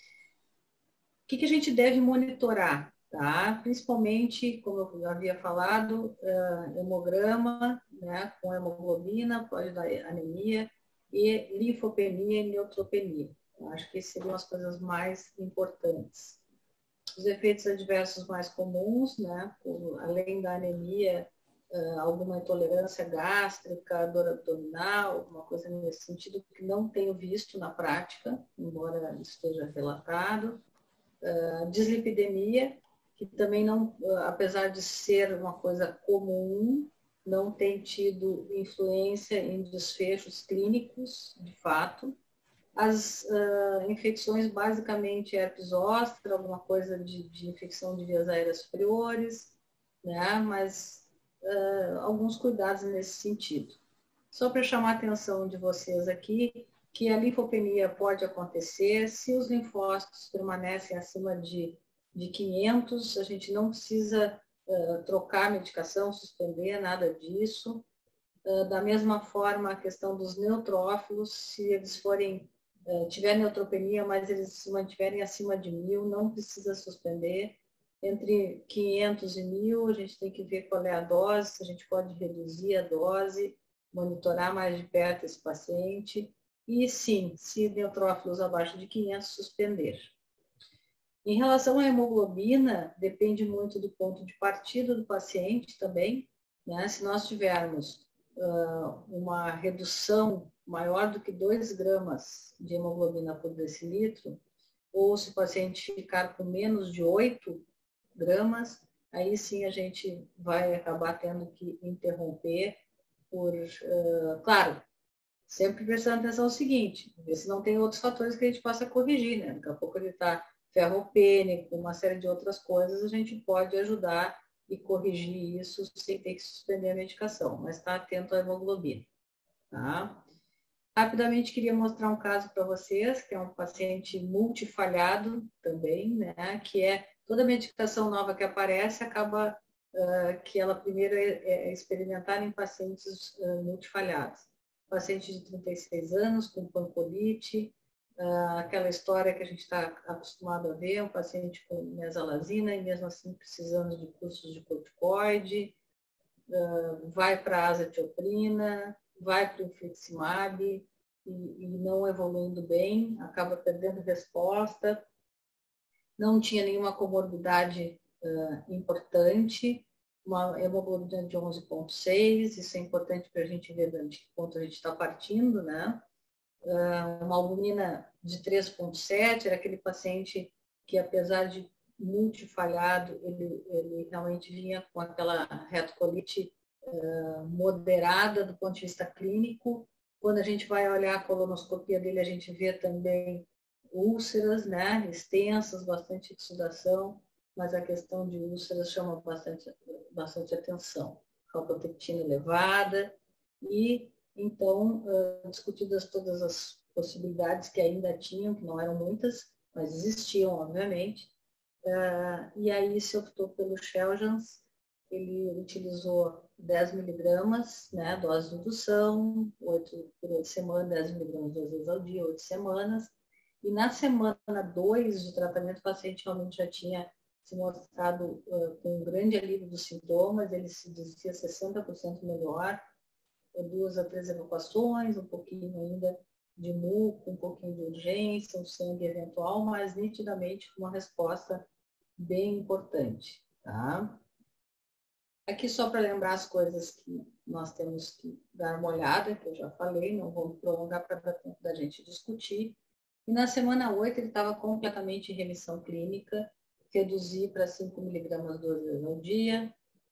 O que, que a gente deve monitorar? Tá? Principalmente, como eu já havia falado, uh, hemograma, né, com hemoglobina, pode dar anemia, e linfopenia e neutropenia. Eu acho que seriam as coisas mais importantes. Os efeitos adversos mais comuns, né, por, além da anemia, uh, alguma intolerância gástrica, dor abdominal, alguma coisa nesse sentido, que não tenho visto na prática, embora esteja relatado. Uh, dislipidemia, que também não, uh, apesar de ser uma coisa comum, não tem tido influência em desfechos clínicos, de fato. As uh, infecções, basicamente, herpes zoster, alguma coisa de, de infecção de vias aéreas superiores, né? Mas uh, alguns cuidados nesse sentido. Só para chamar a atenção de vocês aqui, que a linfopenia pode acontecer se os linfócitos permanecem acima de, de quinhentos, a gente não precisa uh, trocar a medicação, suspender, nada disso. Uh, da mesma forma, a questão dos neutrófilos, se eles forem, uh, tiver neutropenia, mas eles se mantiverem acima de mil, não precisa suspender. Entre quinhentos e mil, a gente tem que ver qual é a dose, se a gente pode reduzir a dose, monitorar mais de perto esse paciente. E sim, se neutrófilos abaixo de quinhentos, suspender. Em relação à hemoglobina, depende muito do ponto de partida do paciente também, né? Se nós tivermos uh, uma redução maior do que dois gramas de hemoglobina por decilitro, ou se o paciente ficar com menos de oito gramas, aí sim a gente vai acabar tendo que interromper por, uh, claro, sempre prestando atenção no seguinte, ver se não tem outros fatores que a gente possa corrigir, né? Daqui a pouco ele está ferropênico, uma série de outras coisas, a gente pode ajudar e corrigir isso sem ter que suspender a medicação, mas está atento à hemoglobina. Tá? Rapidamente queria mostrar um caso para vocês, que é um paciente multifalhado também, né? Que é toda medicação nova que aparece, acaba uh, que ela primeiro é, é experimentar em pacientes uh, multifalhados. Paciente de trinta e seis anos, com pancolite, uh, aquela história que a gente está acostumado a ver, um paciente com mesalazina e mesmo assim precisando de cursos de corticoide, uh, vai para a azatioprina, vai para o infliximab e, e não evoluindo bem, acaba perdendo resposta, não tinha nenhuma comorbidade uh, importante, uma hemoglobina de onze vírgula seis, isso é importante para a gente ver de que ponto a gente está partindo, né? Uh, uma albumina de três vírgula sete, era aquele paciente que, apesar de multifalhado, ele, ele realmente vinha com aquela retocolite uh, moderada do ponto de vista clínico. Quando a gente vai olhar a colonoscopia dele, a gente vê também úlceras, né, extensas, bastante exudação, mas a questão de úlceras chama bastante, bastante atenção. Calprotectina elevada e, então, uh, discutidas todas as possibilidades que ainda tinham, que não eram muitas, mas existiam, obviamente. Uh, e aí se optou pelo Xeljanz, ele utilizou dez miligramas, né, dose de indução, oito por oito semanas, dez miligramas duas vezes ao dia, oito semanas. E na semana dois de tratamento, o paciente realmente já tinha se mostrado uh, com um grande alívio dos sintomas, ele se dizia sessenta por cento melhor, duas a três evacuações, um pouquinho ainda de muco, um pouquinho de urgência, um sangue eventual, mas nitidamente uma resposta bem importante, tá? Aqui só para lembrar as coisas que nós temos que dar uma olhada, que eu já falei, não vou prolongar para dar tempo da gente discutir. E na semana oito ele estava completamente em remissão clínica, reduzi para cinco miligramas duas vezes ao dia.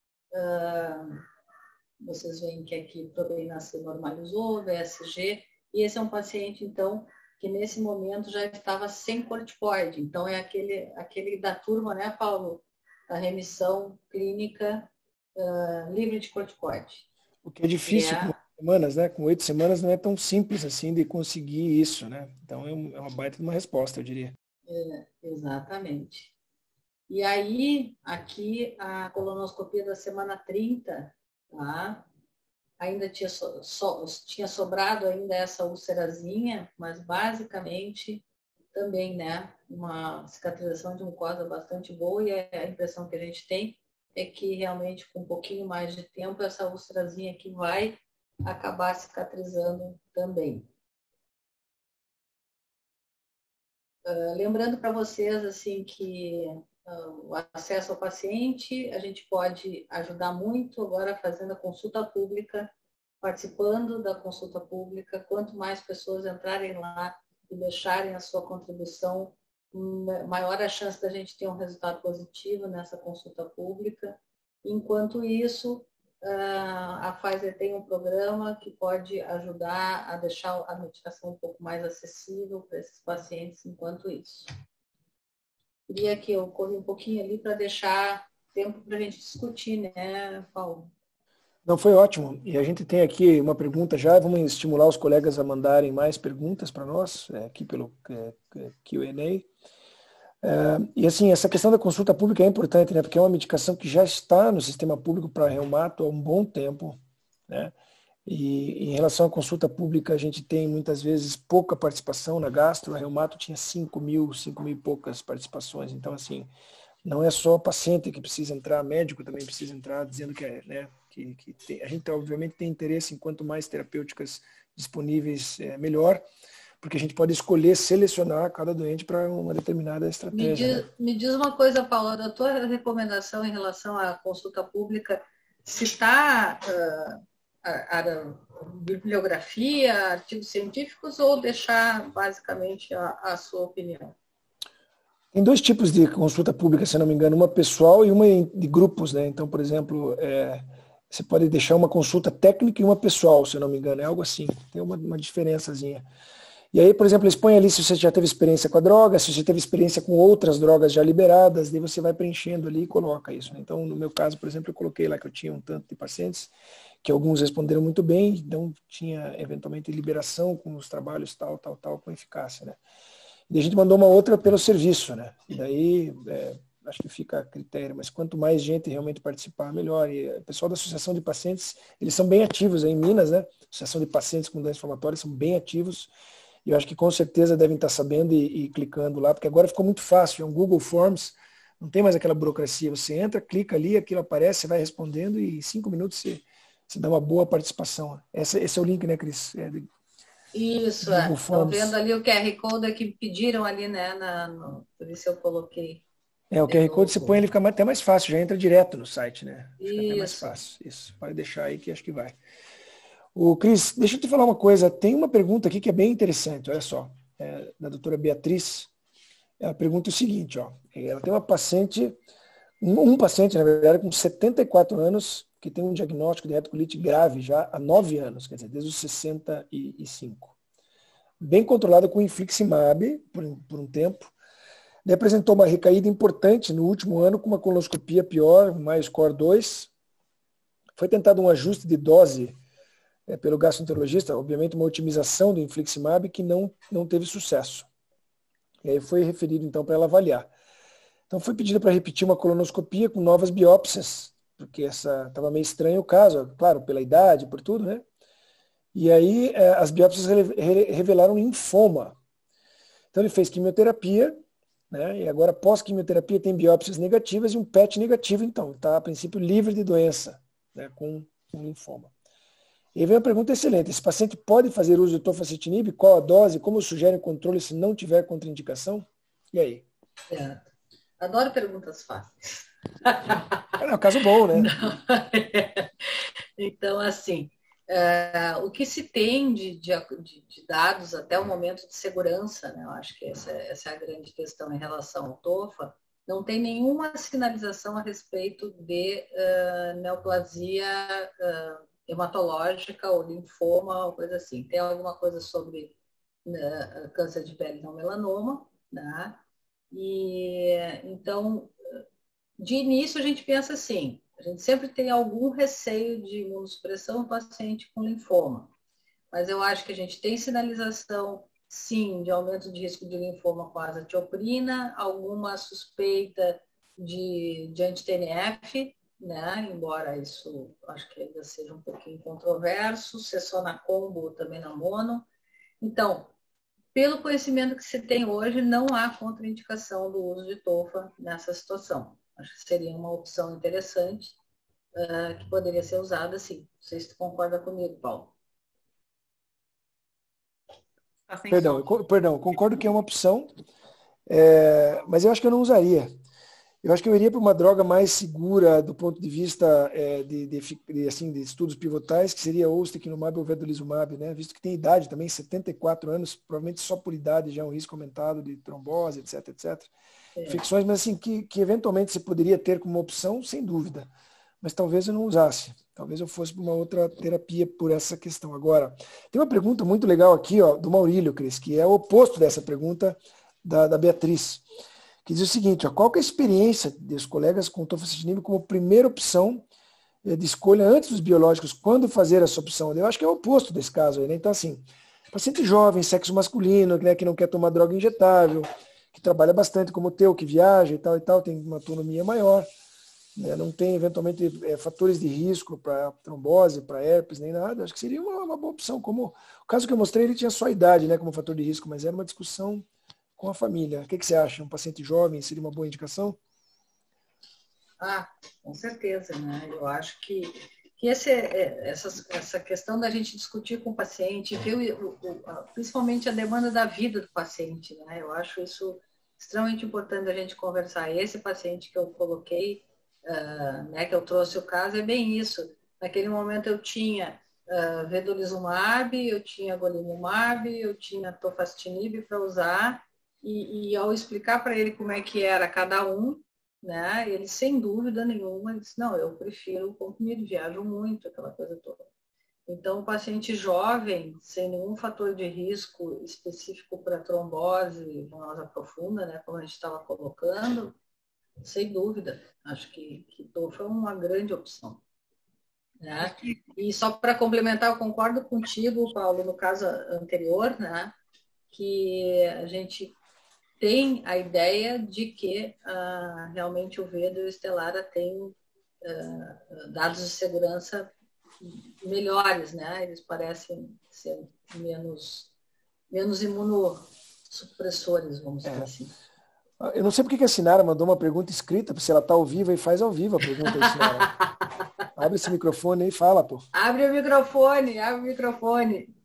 Uh, vocês veem que aqui proteína C normalizou, V S G, e esse é um paciente, então, que nesse momento já estava sem corticoide. Então, é aquele, aquele da turma, né, Paulo? A remissão clínica uh, livre de corticoide. O que é difícil é... com oito semanas, né? Com oito semanas não é tão simples assim de conseguir isso, né? Então, é, um, é uma baita de uma resposta, eu diria. É, exatamente. E aí, aqui, a colonoscopia da semana trinta, tá? Ainda tinha, so, so, tinha sobrado ainda essa úlcerazinha, mas basicamente também, né, uma cicatrização de mucosa bastante boa, e a impressão que a gente tem é que realmente com um pouquinho mais de tempo essa úlcerazinha aqui vai acabar cicatrizando também. Uh, lembrando para vocês assim que uh, o acesso ao paciente, a gente pode ajudar muito agora fazendo a consulta pública, participando da consulta pública. Quanto mais pessoas entrarem lá e deixarem a sua contribuição, maior a chance da gente ter um resultado positivo nessa consulta pública. Enquanto isso, a Pfizer tem um programa que pode ajudar a deixar a medicação um pouco mais acessível para esses pacientes enquanto isso. Queria que eu corri um pouquinho ali para deixar tempo para a gente discutir, né, Paulo? Não, foi ótimo. E a gente tem aqui uma pergunta já, vamos estimular os colegas a mandarem mais perguntas para nós, é, aqui pelo é, Q and A. É, e assim, essa questão da consulta pública é importante, né? Porque é uma medicação que já está no sistema público para reumato há um bom tempo, né? E em relação à consulta pública, a gente tem muitas vezes pouca participação na gastro, a reumato tinha cinco mil, cinco mil e poucas participações. Então, assim, não é só o paciente que precisa entrar, médico também precisa entrar, dizendo que, é, né, que, que tem, a gente obviamente tem interesse em quanto mais terapêuticas disponíveis, é, melhor, porque a gente pode escolher, selecionar cada doente para uma determinada estratégia. Me diz, né? me diz uma coisa, Paula, da tua recomendação em relação à consulta pública, citar uh, a, a bibliografia, artigos científicos ou deixar basicamente a, a sua opinião? Tem dois tipos de consulta pública, se não me engano, uma pessoal e uma de grupos, né? Então, por exemplo, é, você pode deixar uma consulta técnica e uma pessoal, se eu não me engano, é algo assim, tem uma, uma diferençazinha. E aí, por exemplo, eles põem ali se você já teve experiência com a droga, se você teve experiência com outras drogas já liberadas, daí você vai preenchendo ali e coloca isso, né? Então, no meu caso, por exemplo, eu coloquei lá que eu tinha um tanto de pacientes, que alguns responderam muito bem, então tinha eventualmente liberação com os trabalhos tal, tal, tal, com eficácia, né? E a gente mandou uma outra pelo serviço, né? E daí, é, acho que fica a critério, mas quanto mais gente realmente participar, melhor. E o pessoal da Associação de Pacientes, eles são bem ativos aí em Minas, né? Associação de Pacientes com doenças inflamatórias são bem ativos. E eu acho que com certeza devem estar sabendo e, e clicando lá, porque agora ficou muito fácil, é um Google Forms, não tem mais aquela burocracia. Você entra, clica ali, aquilo aparece, você vai respondendo e em cinco minutos você, você dá uma boa participação. Esse, esse é o link, né, Cris? É de, Isso, é. Estão vendo ali o Q R Code que pediram ali, né? Na, no, por isso eu coloquei. É, o Q R Code você põe, ele fica até mais fácil, já entra direto no site, né? Fica isso. até mais fácil. Isso, pode deixar aí que acho que vai. O Cris, deixa eu te falar uma coisa. Tem uma pergunta aqui que é bem interessante, olha só. É, da doutora Beatriz. Ela pergunta o seguinte, ó. Ela tem uma paciente, um, um paciente, na verdade, com setenta e quatro anos, que tem um diagnóstico de retocolite grave já há nove anos, quer dizer, desde os sessenta e cinco. Bem controlada com infliximab por, por um tempo. Ele apresentou uma recaída importante no último ano com uma colonoscopia pior, mais score dois. Foi tentado um ajuste de dose é, pelo gastroenterologista, obviamente uma otimização do infliximab que não, não teve sucesso. E aí foi referido então para ela avaliar. Então foi pedido para repetir uma colonoscopia com novas biópsias, porque essa estava meio estranho o caso, claro, pela idade, por tudo, né? E aí é, as biópsias revelaram linfoma. Então ele fez quimioterapia, né? E agora pós-quimioterapia tem biópsias negativas e um P E T negativo, então está a princípio livre de doença, né? com, com linfoma. E aí vem uma pergunta excelente: esse paciente pode fazer uso de tofacitinib? Qual a dose? Como sugere o controle se não tiver contraindicação? E aí? É. Adoro perguntas fáceis. É um caso bom, né? Então, assim, é, o que se tem de, de, de dados até o momento de segurança, né? Eu acho que essa, essa é a grande questão em relação ao tofa, não tem nenhuma sinalização a respeito de uh, neoplasia uh, hematológica ou linfoma ou coisa assim. Tem alguma coisa sobre uh, câncer de pele não melanoma, né? E então, de início a gente pensa assim, a gente sempre tem algum receio de imunossupressão no paciente com linfoma, mas eu acho que a gente tem sinalização, sim, de aumento de risco de linfoma com azatioprina, alguma suspeita de, de anti-T N F, né? Embora isso acho que ainda seja um pouquinho controverso, se é só na combo ou também na mono. Então, pelo conhecimento que se tem hoje, não há contraindicação do uso de tofa nessa situação. Acho que seria uma opção interessante uh, que poderia ser usada, sim. Não sei se tu concorda comigo, Paulo. Perdão, eu, perdão, concordo que é uma opção, é, mas eu acho que eu não usaria. Eu acho que eu iria para uma droga mais segura do ponto de vista é, de, de, de, assim, de estudos pivotais, que seria ou ustekinumab ou vedolizumab, né? Visto que tem idade também, setenta e quatro anos, provavelmente só por idade já é um risco aumentado de trombose, etc, etcétera. É. Infecções, mas assim, que, que eventualmente você poderia ter como opção, sem dúvida. Mas talvez eu não usasse. Talvez eu fosse para uma outra terapia por essa questão. Agora, tem uma pergunta muito legal aqui, ó, do Maurílio, Cris, que é o oposto dessa pergunta da, da Beatriz, que diz o seguinte: ó, qual que é a experiência dos colegas com tofacitinib como primeira opção de escolha antes dos biológicos, quando fazer essa opção? Eu acho que é o oposto desse caso aí, né? Então, assim, paciente jovem, sexo masculino, né, que não quer tomar droga injetável, que trabalha bastante como o teu, que viaja e tal e tal, tem uma autonomia maior, né, não tem eventualmente é, fatores de risco para trombose, para herpes, nem nada, acho que seria uma, uma boa opção. Como o caso que eu mostrei, ele tinha só a idade, né, como fator de risco, mas era uma discussão com a família. O que, que você acha? Um paciente jovem seria uma boa indicação? Ah, com certeza, né? Eu acho que, que esse, essa, essa questão da gente discutir com o paciente, ver o, o, principalmente a demanda da vida do paciente, né? Eu acho isso extremamente importante a gente conversar. Esse paciente que eu coloquei, uh, né, que eu trouxe o caso, é bem isso. Naquele momento eu tinha uh, vedolizumab, eu tinha golimumab, eu tinha tofacitinib para usar, e, e ao explicar para ele como é que era cada um, né? Ele, sem dúvida nenhuma, disse, não, eu prefiro o comprimido, viajo muito, aquela coisa toda. Então, o paciente jovem, sem nenhum fator de risco específico para trombose venosa profunda, né, como a gente estava colocando, sem dúvida, acho que, que tofa é uma grande opção. Né? E só para complementar, eu concordo contigo, Paulo, no caso anterior, né, que a gente tem a ideia de que uh, realmente o Vedo e o Estelara têm uh, dados de segurança melhores, né? Eles parecem ser menos, menos imunossupressores, vamos dizer é. assim. Eu não sei porque que a Sinara mandou uma pergunta escrita, se ela está ao vivo e faz ao vivo a pergunta aí, Sinara. Abre esse microfone aí e fala, pô. Abre o microfone, abre o microfone.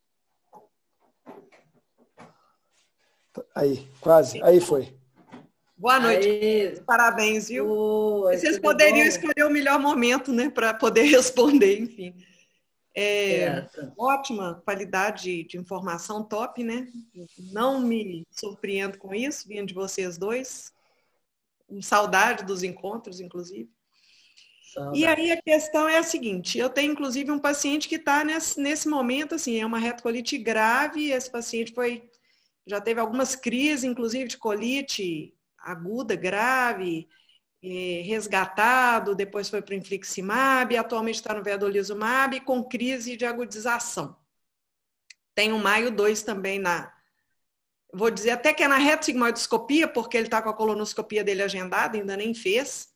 Aí, quase. Aí foi. Boa noite. Aí. Parabéns, viu? Oi, vocês poderiam bom. escolher o melhor momento, né, para poder responder, enfim. É, ótima qualidade de informação, top, né? Não me surpreendo com isso, vindo de vocês dois. Com saudade dos encontros, inclusive. Saudade. E aí a questão é a seguinte, eu tenho, inclusive, um paciente que está nesse, nesse momento, assim, é uma retocolite grave, esse paciente foi, já teve algumas crises, inclusive, de colite aguda, grave, resgatado, depois foi para o infliximab, atualmente está no vedolizumab com crise de agudização. Tem o Maio dois também na, vou dizer até que é na retosigmoidoscopia, porque ele está com a colonoscopia dele agendada, ainda nem fez.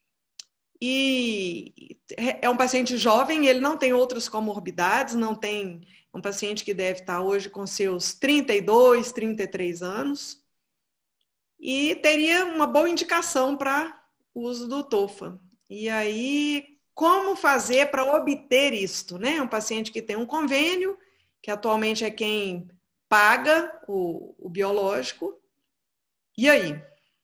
E é um paciente jovem, ele não tem outras comorbidades, não tem, é um paciente que deve estar hoje com seus trinta e dois, trinta e três anos, e teria uma boa indicação para o uso do tofa. E aí, como fazer para obter isto, né? Um paciente que tem um convênio, que atualmente é quem paga o, o biológico. E aí?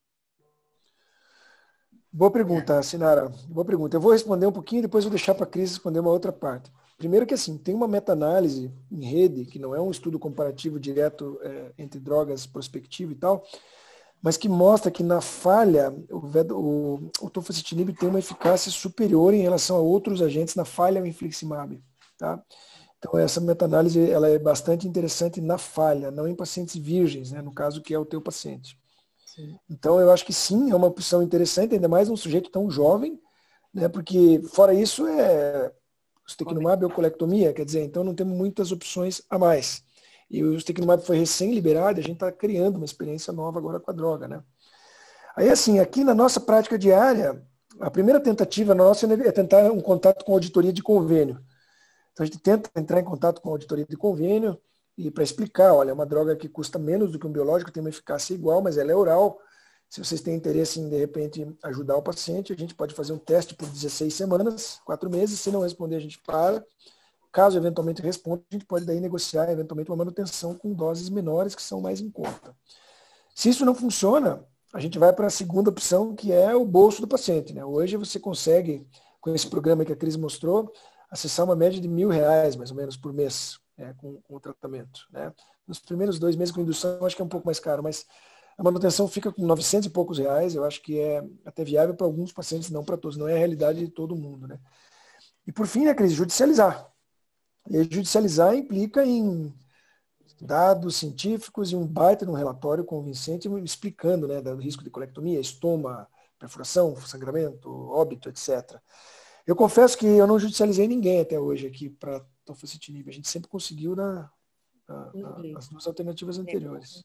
Boa pergunta, Sinara. Boa pergunta. Eu vou responder um pouquinho e depois vou deixar para a Cris responder uma outra parte. Primeiro que assim, tem uma meta-análise em rede, que não é um estudo comparativo direto é, entre drogas prospectivo e tal, mas que mostra que na falha, o, o, o tofacitinib tem uma eficácia superior em relação a outros agentes na falha ao infliximab. Tá? Então essa meta-análise ela é bastante interessante na falha, não em pacientes virgens, né, no caso que é o teu paciente. Sim. Então eu acho que sim, é uma opção interessante, ainda mais um sujeito tão jovem, né, porque fora isso é ustekinumab ou colectomia, quer dizer, então não temos muitas opções a mais. E o ustekinumab foi recém-liberado e a gente está criando uma experiência nova agora com a droga, né? Aí, assim, aqui na nossa prática diária, a primeira tentativa nossa é tentar um contato com a auditoria de convênio. Então, a gente tenta entrar em contato com a auditoria de convênio e para explicar, olha, é uma droga que custa menos do que um biológico, tem uma eficácia igual, mas ela é oral. Se vocês têm interesse em, de repente, ajudar o paciente, a gente pode fazer um teste por dezesseis semanas, quatro meses. Se não responder, a gente para. Caso eventualmente responda, a gente pode daí negociar eventualmente uma manutenção com doses menores que são mais em conta. Se isso não funciona, a gente vai para a segunda opção, que é o bolso do paciente, né? Hoje você consegue, com esse programa que a Cris mostrou, acessar uma média de mil reais, mais ou menos, por mês, né, com, com o tratamento. Né? Nos primeiros dois meses com indução, acho que é um pouco mais caro, mas a manutenção fica com novecentos e poucos reais, eu acho que é até viável para alguns pacientes, não para todos, não é a realidade de todo mundo. Né? E por fim, né, Cris, judicializar. E judicializar implica em dados científicos e um baita de um relatório convincente explicando, né, do risco de colectomia, estoma, perfuração, sangramento, óbito, etcétera. Eu confesso que eu não judicializei ninguém até hoje aqui para tofacitinib. A gente sempre conseguiu na, na, na, nas duas alternativas anteriores.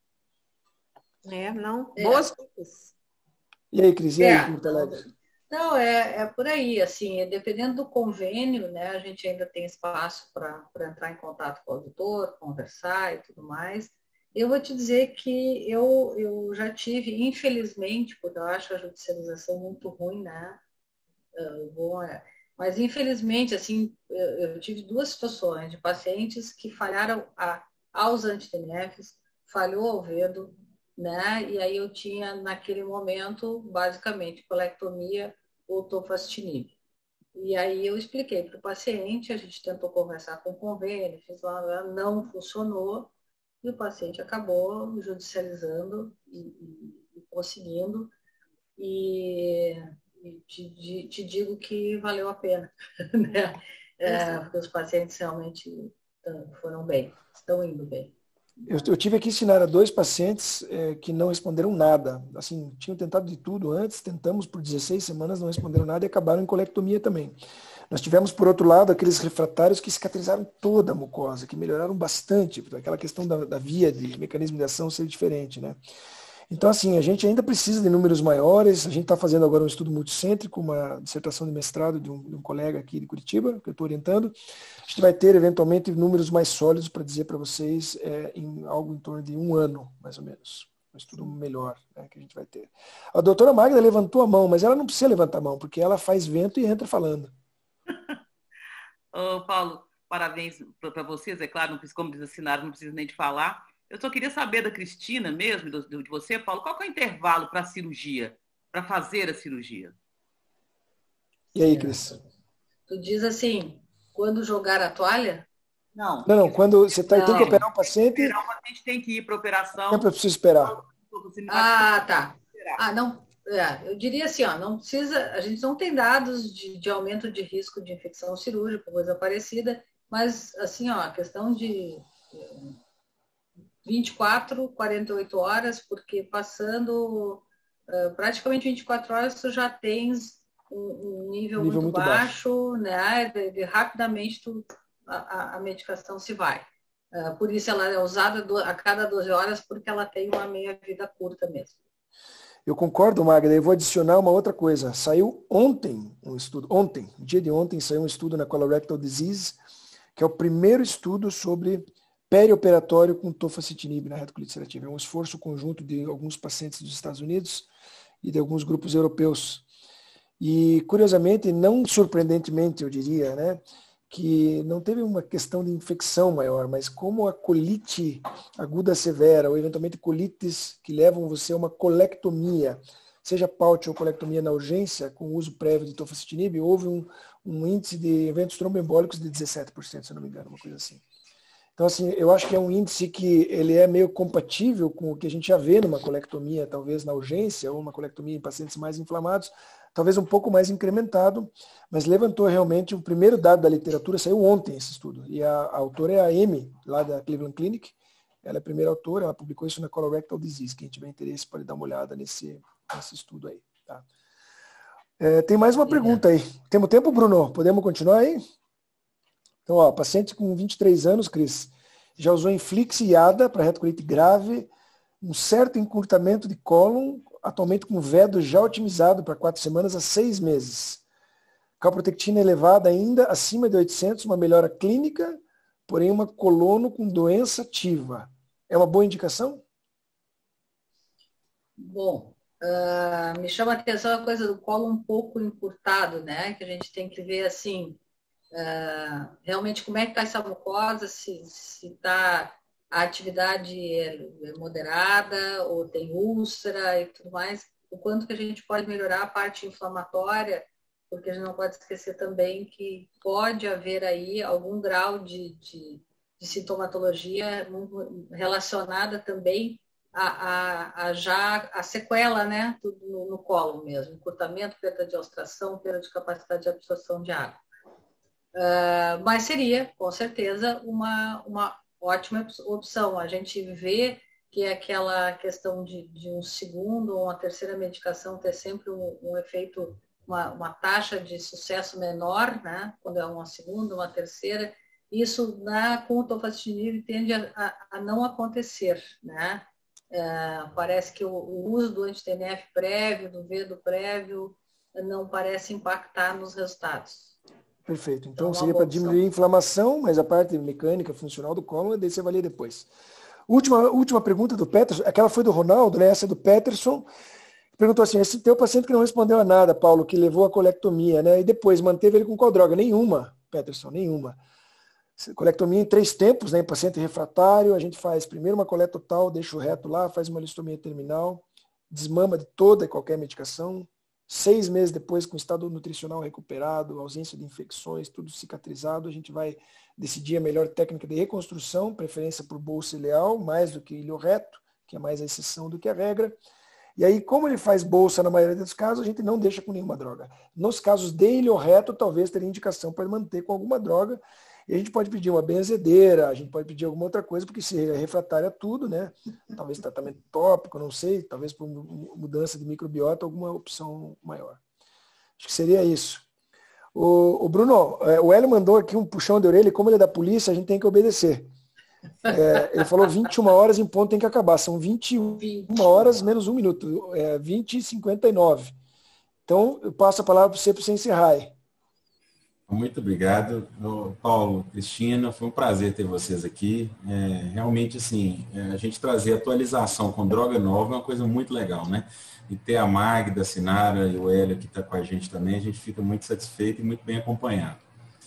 É, não. É. Boas coisas. E aí, Cris? E aí, é. Porto Alegre? Não, é, é por aí, assim, dependendo do convênio, né, a gente ainda tem espaço para entrar em contato com o auditor, conversar e tudo mais. Eu vou te dizer que eu, eu já tive, infelizmente, porque eu acho a judicialização muito ruim, né, uh, bom, é, mas infelizmente, assim, eu, eu tive duas situações de pacientes que falharam a, aos anti-T N Fs, falhou ao Vedo, né? E aí eu tinha, naquele momento, basicamente, colectomia ou tofacitinib. E aí eu expliquei para o paciente, a gente tentou conversar com o convênio, fiz lá, não funcionou, e o paciente acabou judicializando e, e, e conseguindo e, e te, te digo que valeu a pena, né? É, porque os pacientes realmente foram bem, estão indo bem. Eu, eu tive que ensinar a dois pacientes é, que não responderam nada. Assim, tinham tentado de tudo antes, tentamos por dezesseis semanas, não responderam nada e acabaram em colectomia também. Nós tivemos, por outro lado, aqueles refratários que cicatrizaram toda a mucosa, que melhoraram bastante, aquela questão da, da via de mecanismo de ação ser diferente, né? Então, assim, a gente ainda precisa de números maiores. A gente está fazendo agora um estudo multicêntrico, uma dissertação de mestrado de um, de um colega aqui de Curitiba, que eu estou orientando. A gente vai ter, eventualmente, números mais sólidos para dizer para vocês é, em algo em torno de um ano, mais ou menos. Um estudo melhor, né, que a gente vai ter. A doutora Magda levantou a mão, mas ela não precisa levantar a mão, porque ela faz vento e entra falando. Ô, Paulo, parabéns para vocês. É claro, não precisa, como diz a Sinara, não precisa nem de falar. Eu só queria saber da Cristina mesmo, do, de você, Paulo, qual que é o intervalo para a cirurgia, para fazer a cirurgia? E aí, Cris? Tu diz assim, quando jogar a toalha? Não. Não, não, quando você tá, tem que operar o paciente... Operar, o paciente tem que ir para a operação... Sempre preciso esperar. Ah, tá. Ah, não, é, eu diria assim, ó, não precisa, a gente não tem dados de, de aumento de risco de infecção cirúrgica, coisa parecida, mas, assim, ó, a questão de... vinte e quatro, quarenta e oito horas, porque passando uh, praticamente vinte e quatro horas, tu já tens um, um nível, nível muito, muito baixo, baixo, né? De, de, rapidamente tu, a, a medicação se vai. Uh, por isso ela é usada do, a cada doze horas, porque ela tem uma meia-vida curta mesmo. Eu concordo, Magda. Eu vou adicionar uma outra coisa. Saiu ontem um estudo, ontem, no dia de ontem, saiu um estudo na Colorectal Disease, que é o primeiro estudo sobre perioperatório com tofacitinib na retocolite ulcerativa. É um esforço conjunto de alguns pacientes dos Estados Unidos e de alguns grupos europeus. E, curiosamente, não surpreendentemente, eu diria, né, que não teve uma questão de infecção maior, mas como a colite aguda severa, ou eventualmente colites que levam você a uma colectomia, seja paute ou colectomia na urgência, com uso prévio de tofacitinib, houve um, um índice de eventos tromboembólicos de dezessete por cento, se não me engano, uma coisa assim. Então, assim, eu acho que é um índice que ele é meio compatível com o que a gente já vê numa colectomia, talvez na urgência, ou uma colectomia em pacientes mais inflamados, talvez um pouco mais incrementado, mas levantou realmente o primeiro dado da literatura, saiu ontem esse estudo, e a, a autora é a Amy, lá da Cleveland Clinic, ela é a primeira autora, ela publicou isso na Colorectal Disease, quem tiver interesse pode dar uma olhada nesse, nesse estudo aí. Tá? É, tem mais uma pergunta aí. Temos tempo, Bruno? Podemos continuar aí? Então, ó, paciente com vinte e três anos, Cris, já usou Inflix e I A D A para retocolite grave, um certo encurtamento de cólon, atualmente com vedo já otimizado para quatro semanas a seis meses. Calprotectina elevada ainda, acima de oitocentos, uma melhora clínica, porém uma colono com doença ativa. É uma boa indicação? Bom, uh, me chama a atenção a coisa do colo um pouco encurtado, né? Que a gente tem que ver assim, uh, realmente como é que está essa mucosa, se está a atividade é moderada ou tem úlcera e tudo mais, o quanto que a gente pode melhorar a parte inflamatória, porque a gente não pode esquecer também que pode haver aí algum grau de, de, de sintomatologia relacionada também a, a, a já a sequela, né, no, no colo mesmo, encurtamento, perda de austração, perda de capacidade de absorção de água. Uh, mas seria, com certeza, uma, uma ótima opção. A gente vê que é aquela questão de, de um segundo ou uma terceira medicação ter sempre um, um efeito, uma, uma taxa de sucesso menor, né? Quando é uma segunda, uma terceira. Isso na, com o tofacitinib tende a, a, a não acontecer, né? É, parece que o, o uso do anti-T N F prévio, do vedo prévio, não parece impactar nos resultados. Perfeito. Então, então seria para diminuir a inflamação, mas a parte mecânica, funcional do cólon, daí você avalia depois. Última, última pergunta do Peterson, aquela foi do Ronaldo, né? Essa é do Peterson. Perguntou assim, esse teu paciente que não respondeu a nada, Paulo, que levou a colectomia, né? E depois manteve ele com qual droga? Nenhuma, Peterson, nenhuma. Colectomia em três tempos, né? Em paciente refratário, a gente faz primeiro uma coleta total, deixa o reto lá, faz uma listomia terminal, desmama de toda e qualquer medicação. Seis meses depois, com o estado nutricional recuperado, ausência de infecções, tudo cicatrizado, a gente vai decidir a melhor técnica de reconstrução, preferência por bolsa ileal, mais do que ilho reto, que é mais a exceção do que a regra. E aí, como ele faz bolsa na maioria dos casos, a gente não deixa com nenhuma droga. Nos casos dele ou reto, talvez teria indicação para manter com alguma droga. E a gente pode pedir uma benzedeira, a gente pode pedir alguma outra coisa, porque se é refratário a tudo, né? Talvez tratamento tópico, não sei, talvez por mudança de microbiota, alguma opção maior. Acho que seria isso. O, o Bruno, o Hélio mandou aqui um puxão de orelha, e como ele é da polícia, a gente tem que obedecer. É, ele falou vinte e uma horas em ponto tem que acabar. São vinte e uma horas menos um minuto. É vinte e cinquenta e nove. Então, eu passo a palavra para você para você encerrar aí. Muito obrigado, Paulo, Cristina. Foi um prazer ter vocês aqui. É, realmente, assim, a gente trazer atualização com droga nova é uma coisa muito legal, né? E ter a Magda, a Sinara e o Hélio que está com a gente também, a gente fica muito satisfeito e muito bem acompanhado.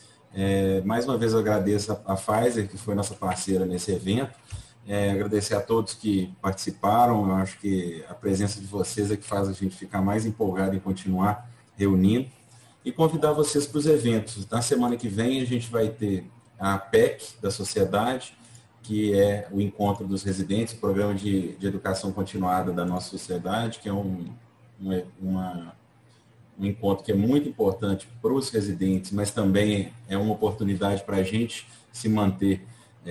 É, mais uma vez eu agradeço a, a Pfizer, que foi nossa parceira nesse evento. É, agradecer a todos que participaram. Eu acho que a presença de vocês é que faz a gente ficar mais empolgado em continuar reunindo. E convidar vocês para os eventos. Na semana que vem a gente vai ter a P E C da sociedade, que é o encontro dos residentes, o programa de, de educação continuada da nossa sociedade, que é um, uma, uma, um encontro que é muito importante para os residentes, mas também é uma oportunidade para a gente se manter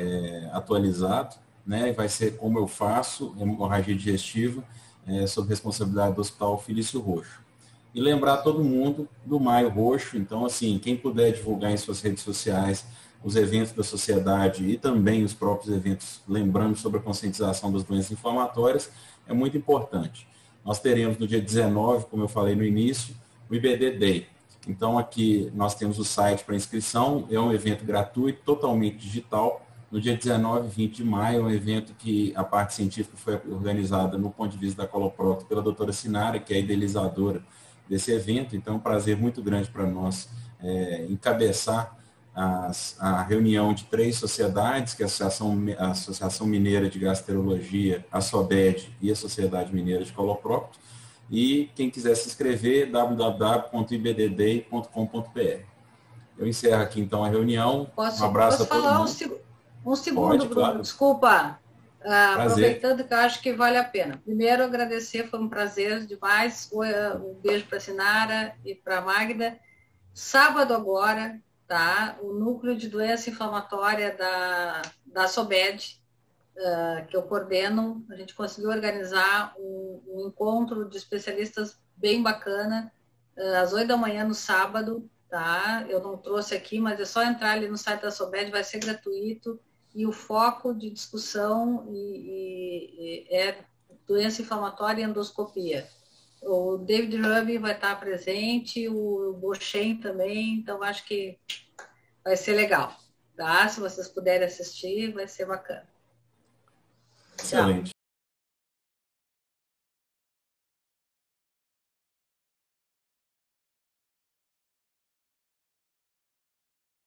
é, atualizado, né? Vai ser Como Eu Faço, hemorragia digestiva, é, sob responsabilidade do Hospital Felício Roxo. E lembrar todo mundo do Maio Roxo. Então, assim, quem puder divulgar em suas redes sociais os eventos da sociedade e também os próprios eventos, lembrando sobre a conscientização das doenças inflamatórias, é muito importante. Nós teremos no dia dezenove, como eu falei no início, o I B D Day. Então, aqui nós temos o site para inscrição, é um evento gratuito, totalmente digital. No dia dezenove e vinte de maio, é um evento que a parte científica foi organizada no ponto de vista da Coloproto pela doutora Sinara, que é a idealizadora desse evento. Então, é um prazer muito grande para nós é, encabeçar as, a reunião de três sociedades, que é a Associação, a Associação Mineira de Gastroenterologia, a SODED e a Sociedade Mineira de Coloprocto. E quem quiser se inscrever, w w w ponto i b d day ponto com ponto b r. Eu encerro aqui, então, a reunião. Posso, um abraço posso a todo falar mundo. Um, seg um segundo, Pode, Bruno, claro. Desculpa. Ah, aproveitando que eu acho que vale a pena. Primeiro, agradecer, foi um prazer demais. Um beijo para a Sinara e para a Magda. Sábado agora, tá? O Núcleo de Doença Inflamatória da, da SOBED, uh, que eu coordeno, a gente conseguiu organizar um, um encontro de especialistas bem bacana, uh, às oito da manhã no sábado, tá? Eu não trouxe aqui, mas é só entrar ali no site da SOBED, vai ser gratuito. E o foco de discussão e, e, é doença inflamatória e endoscopia. O David Ruby vai estar presente, o Bochen também, então acho que vai ser legal. Tá? Se vocês puderem assistir, vai ser bacana. Excelente.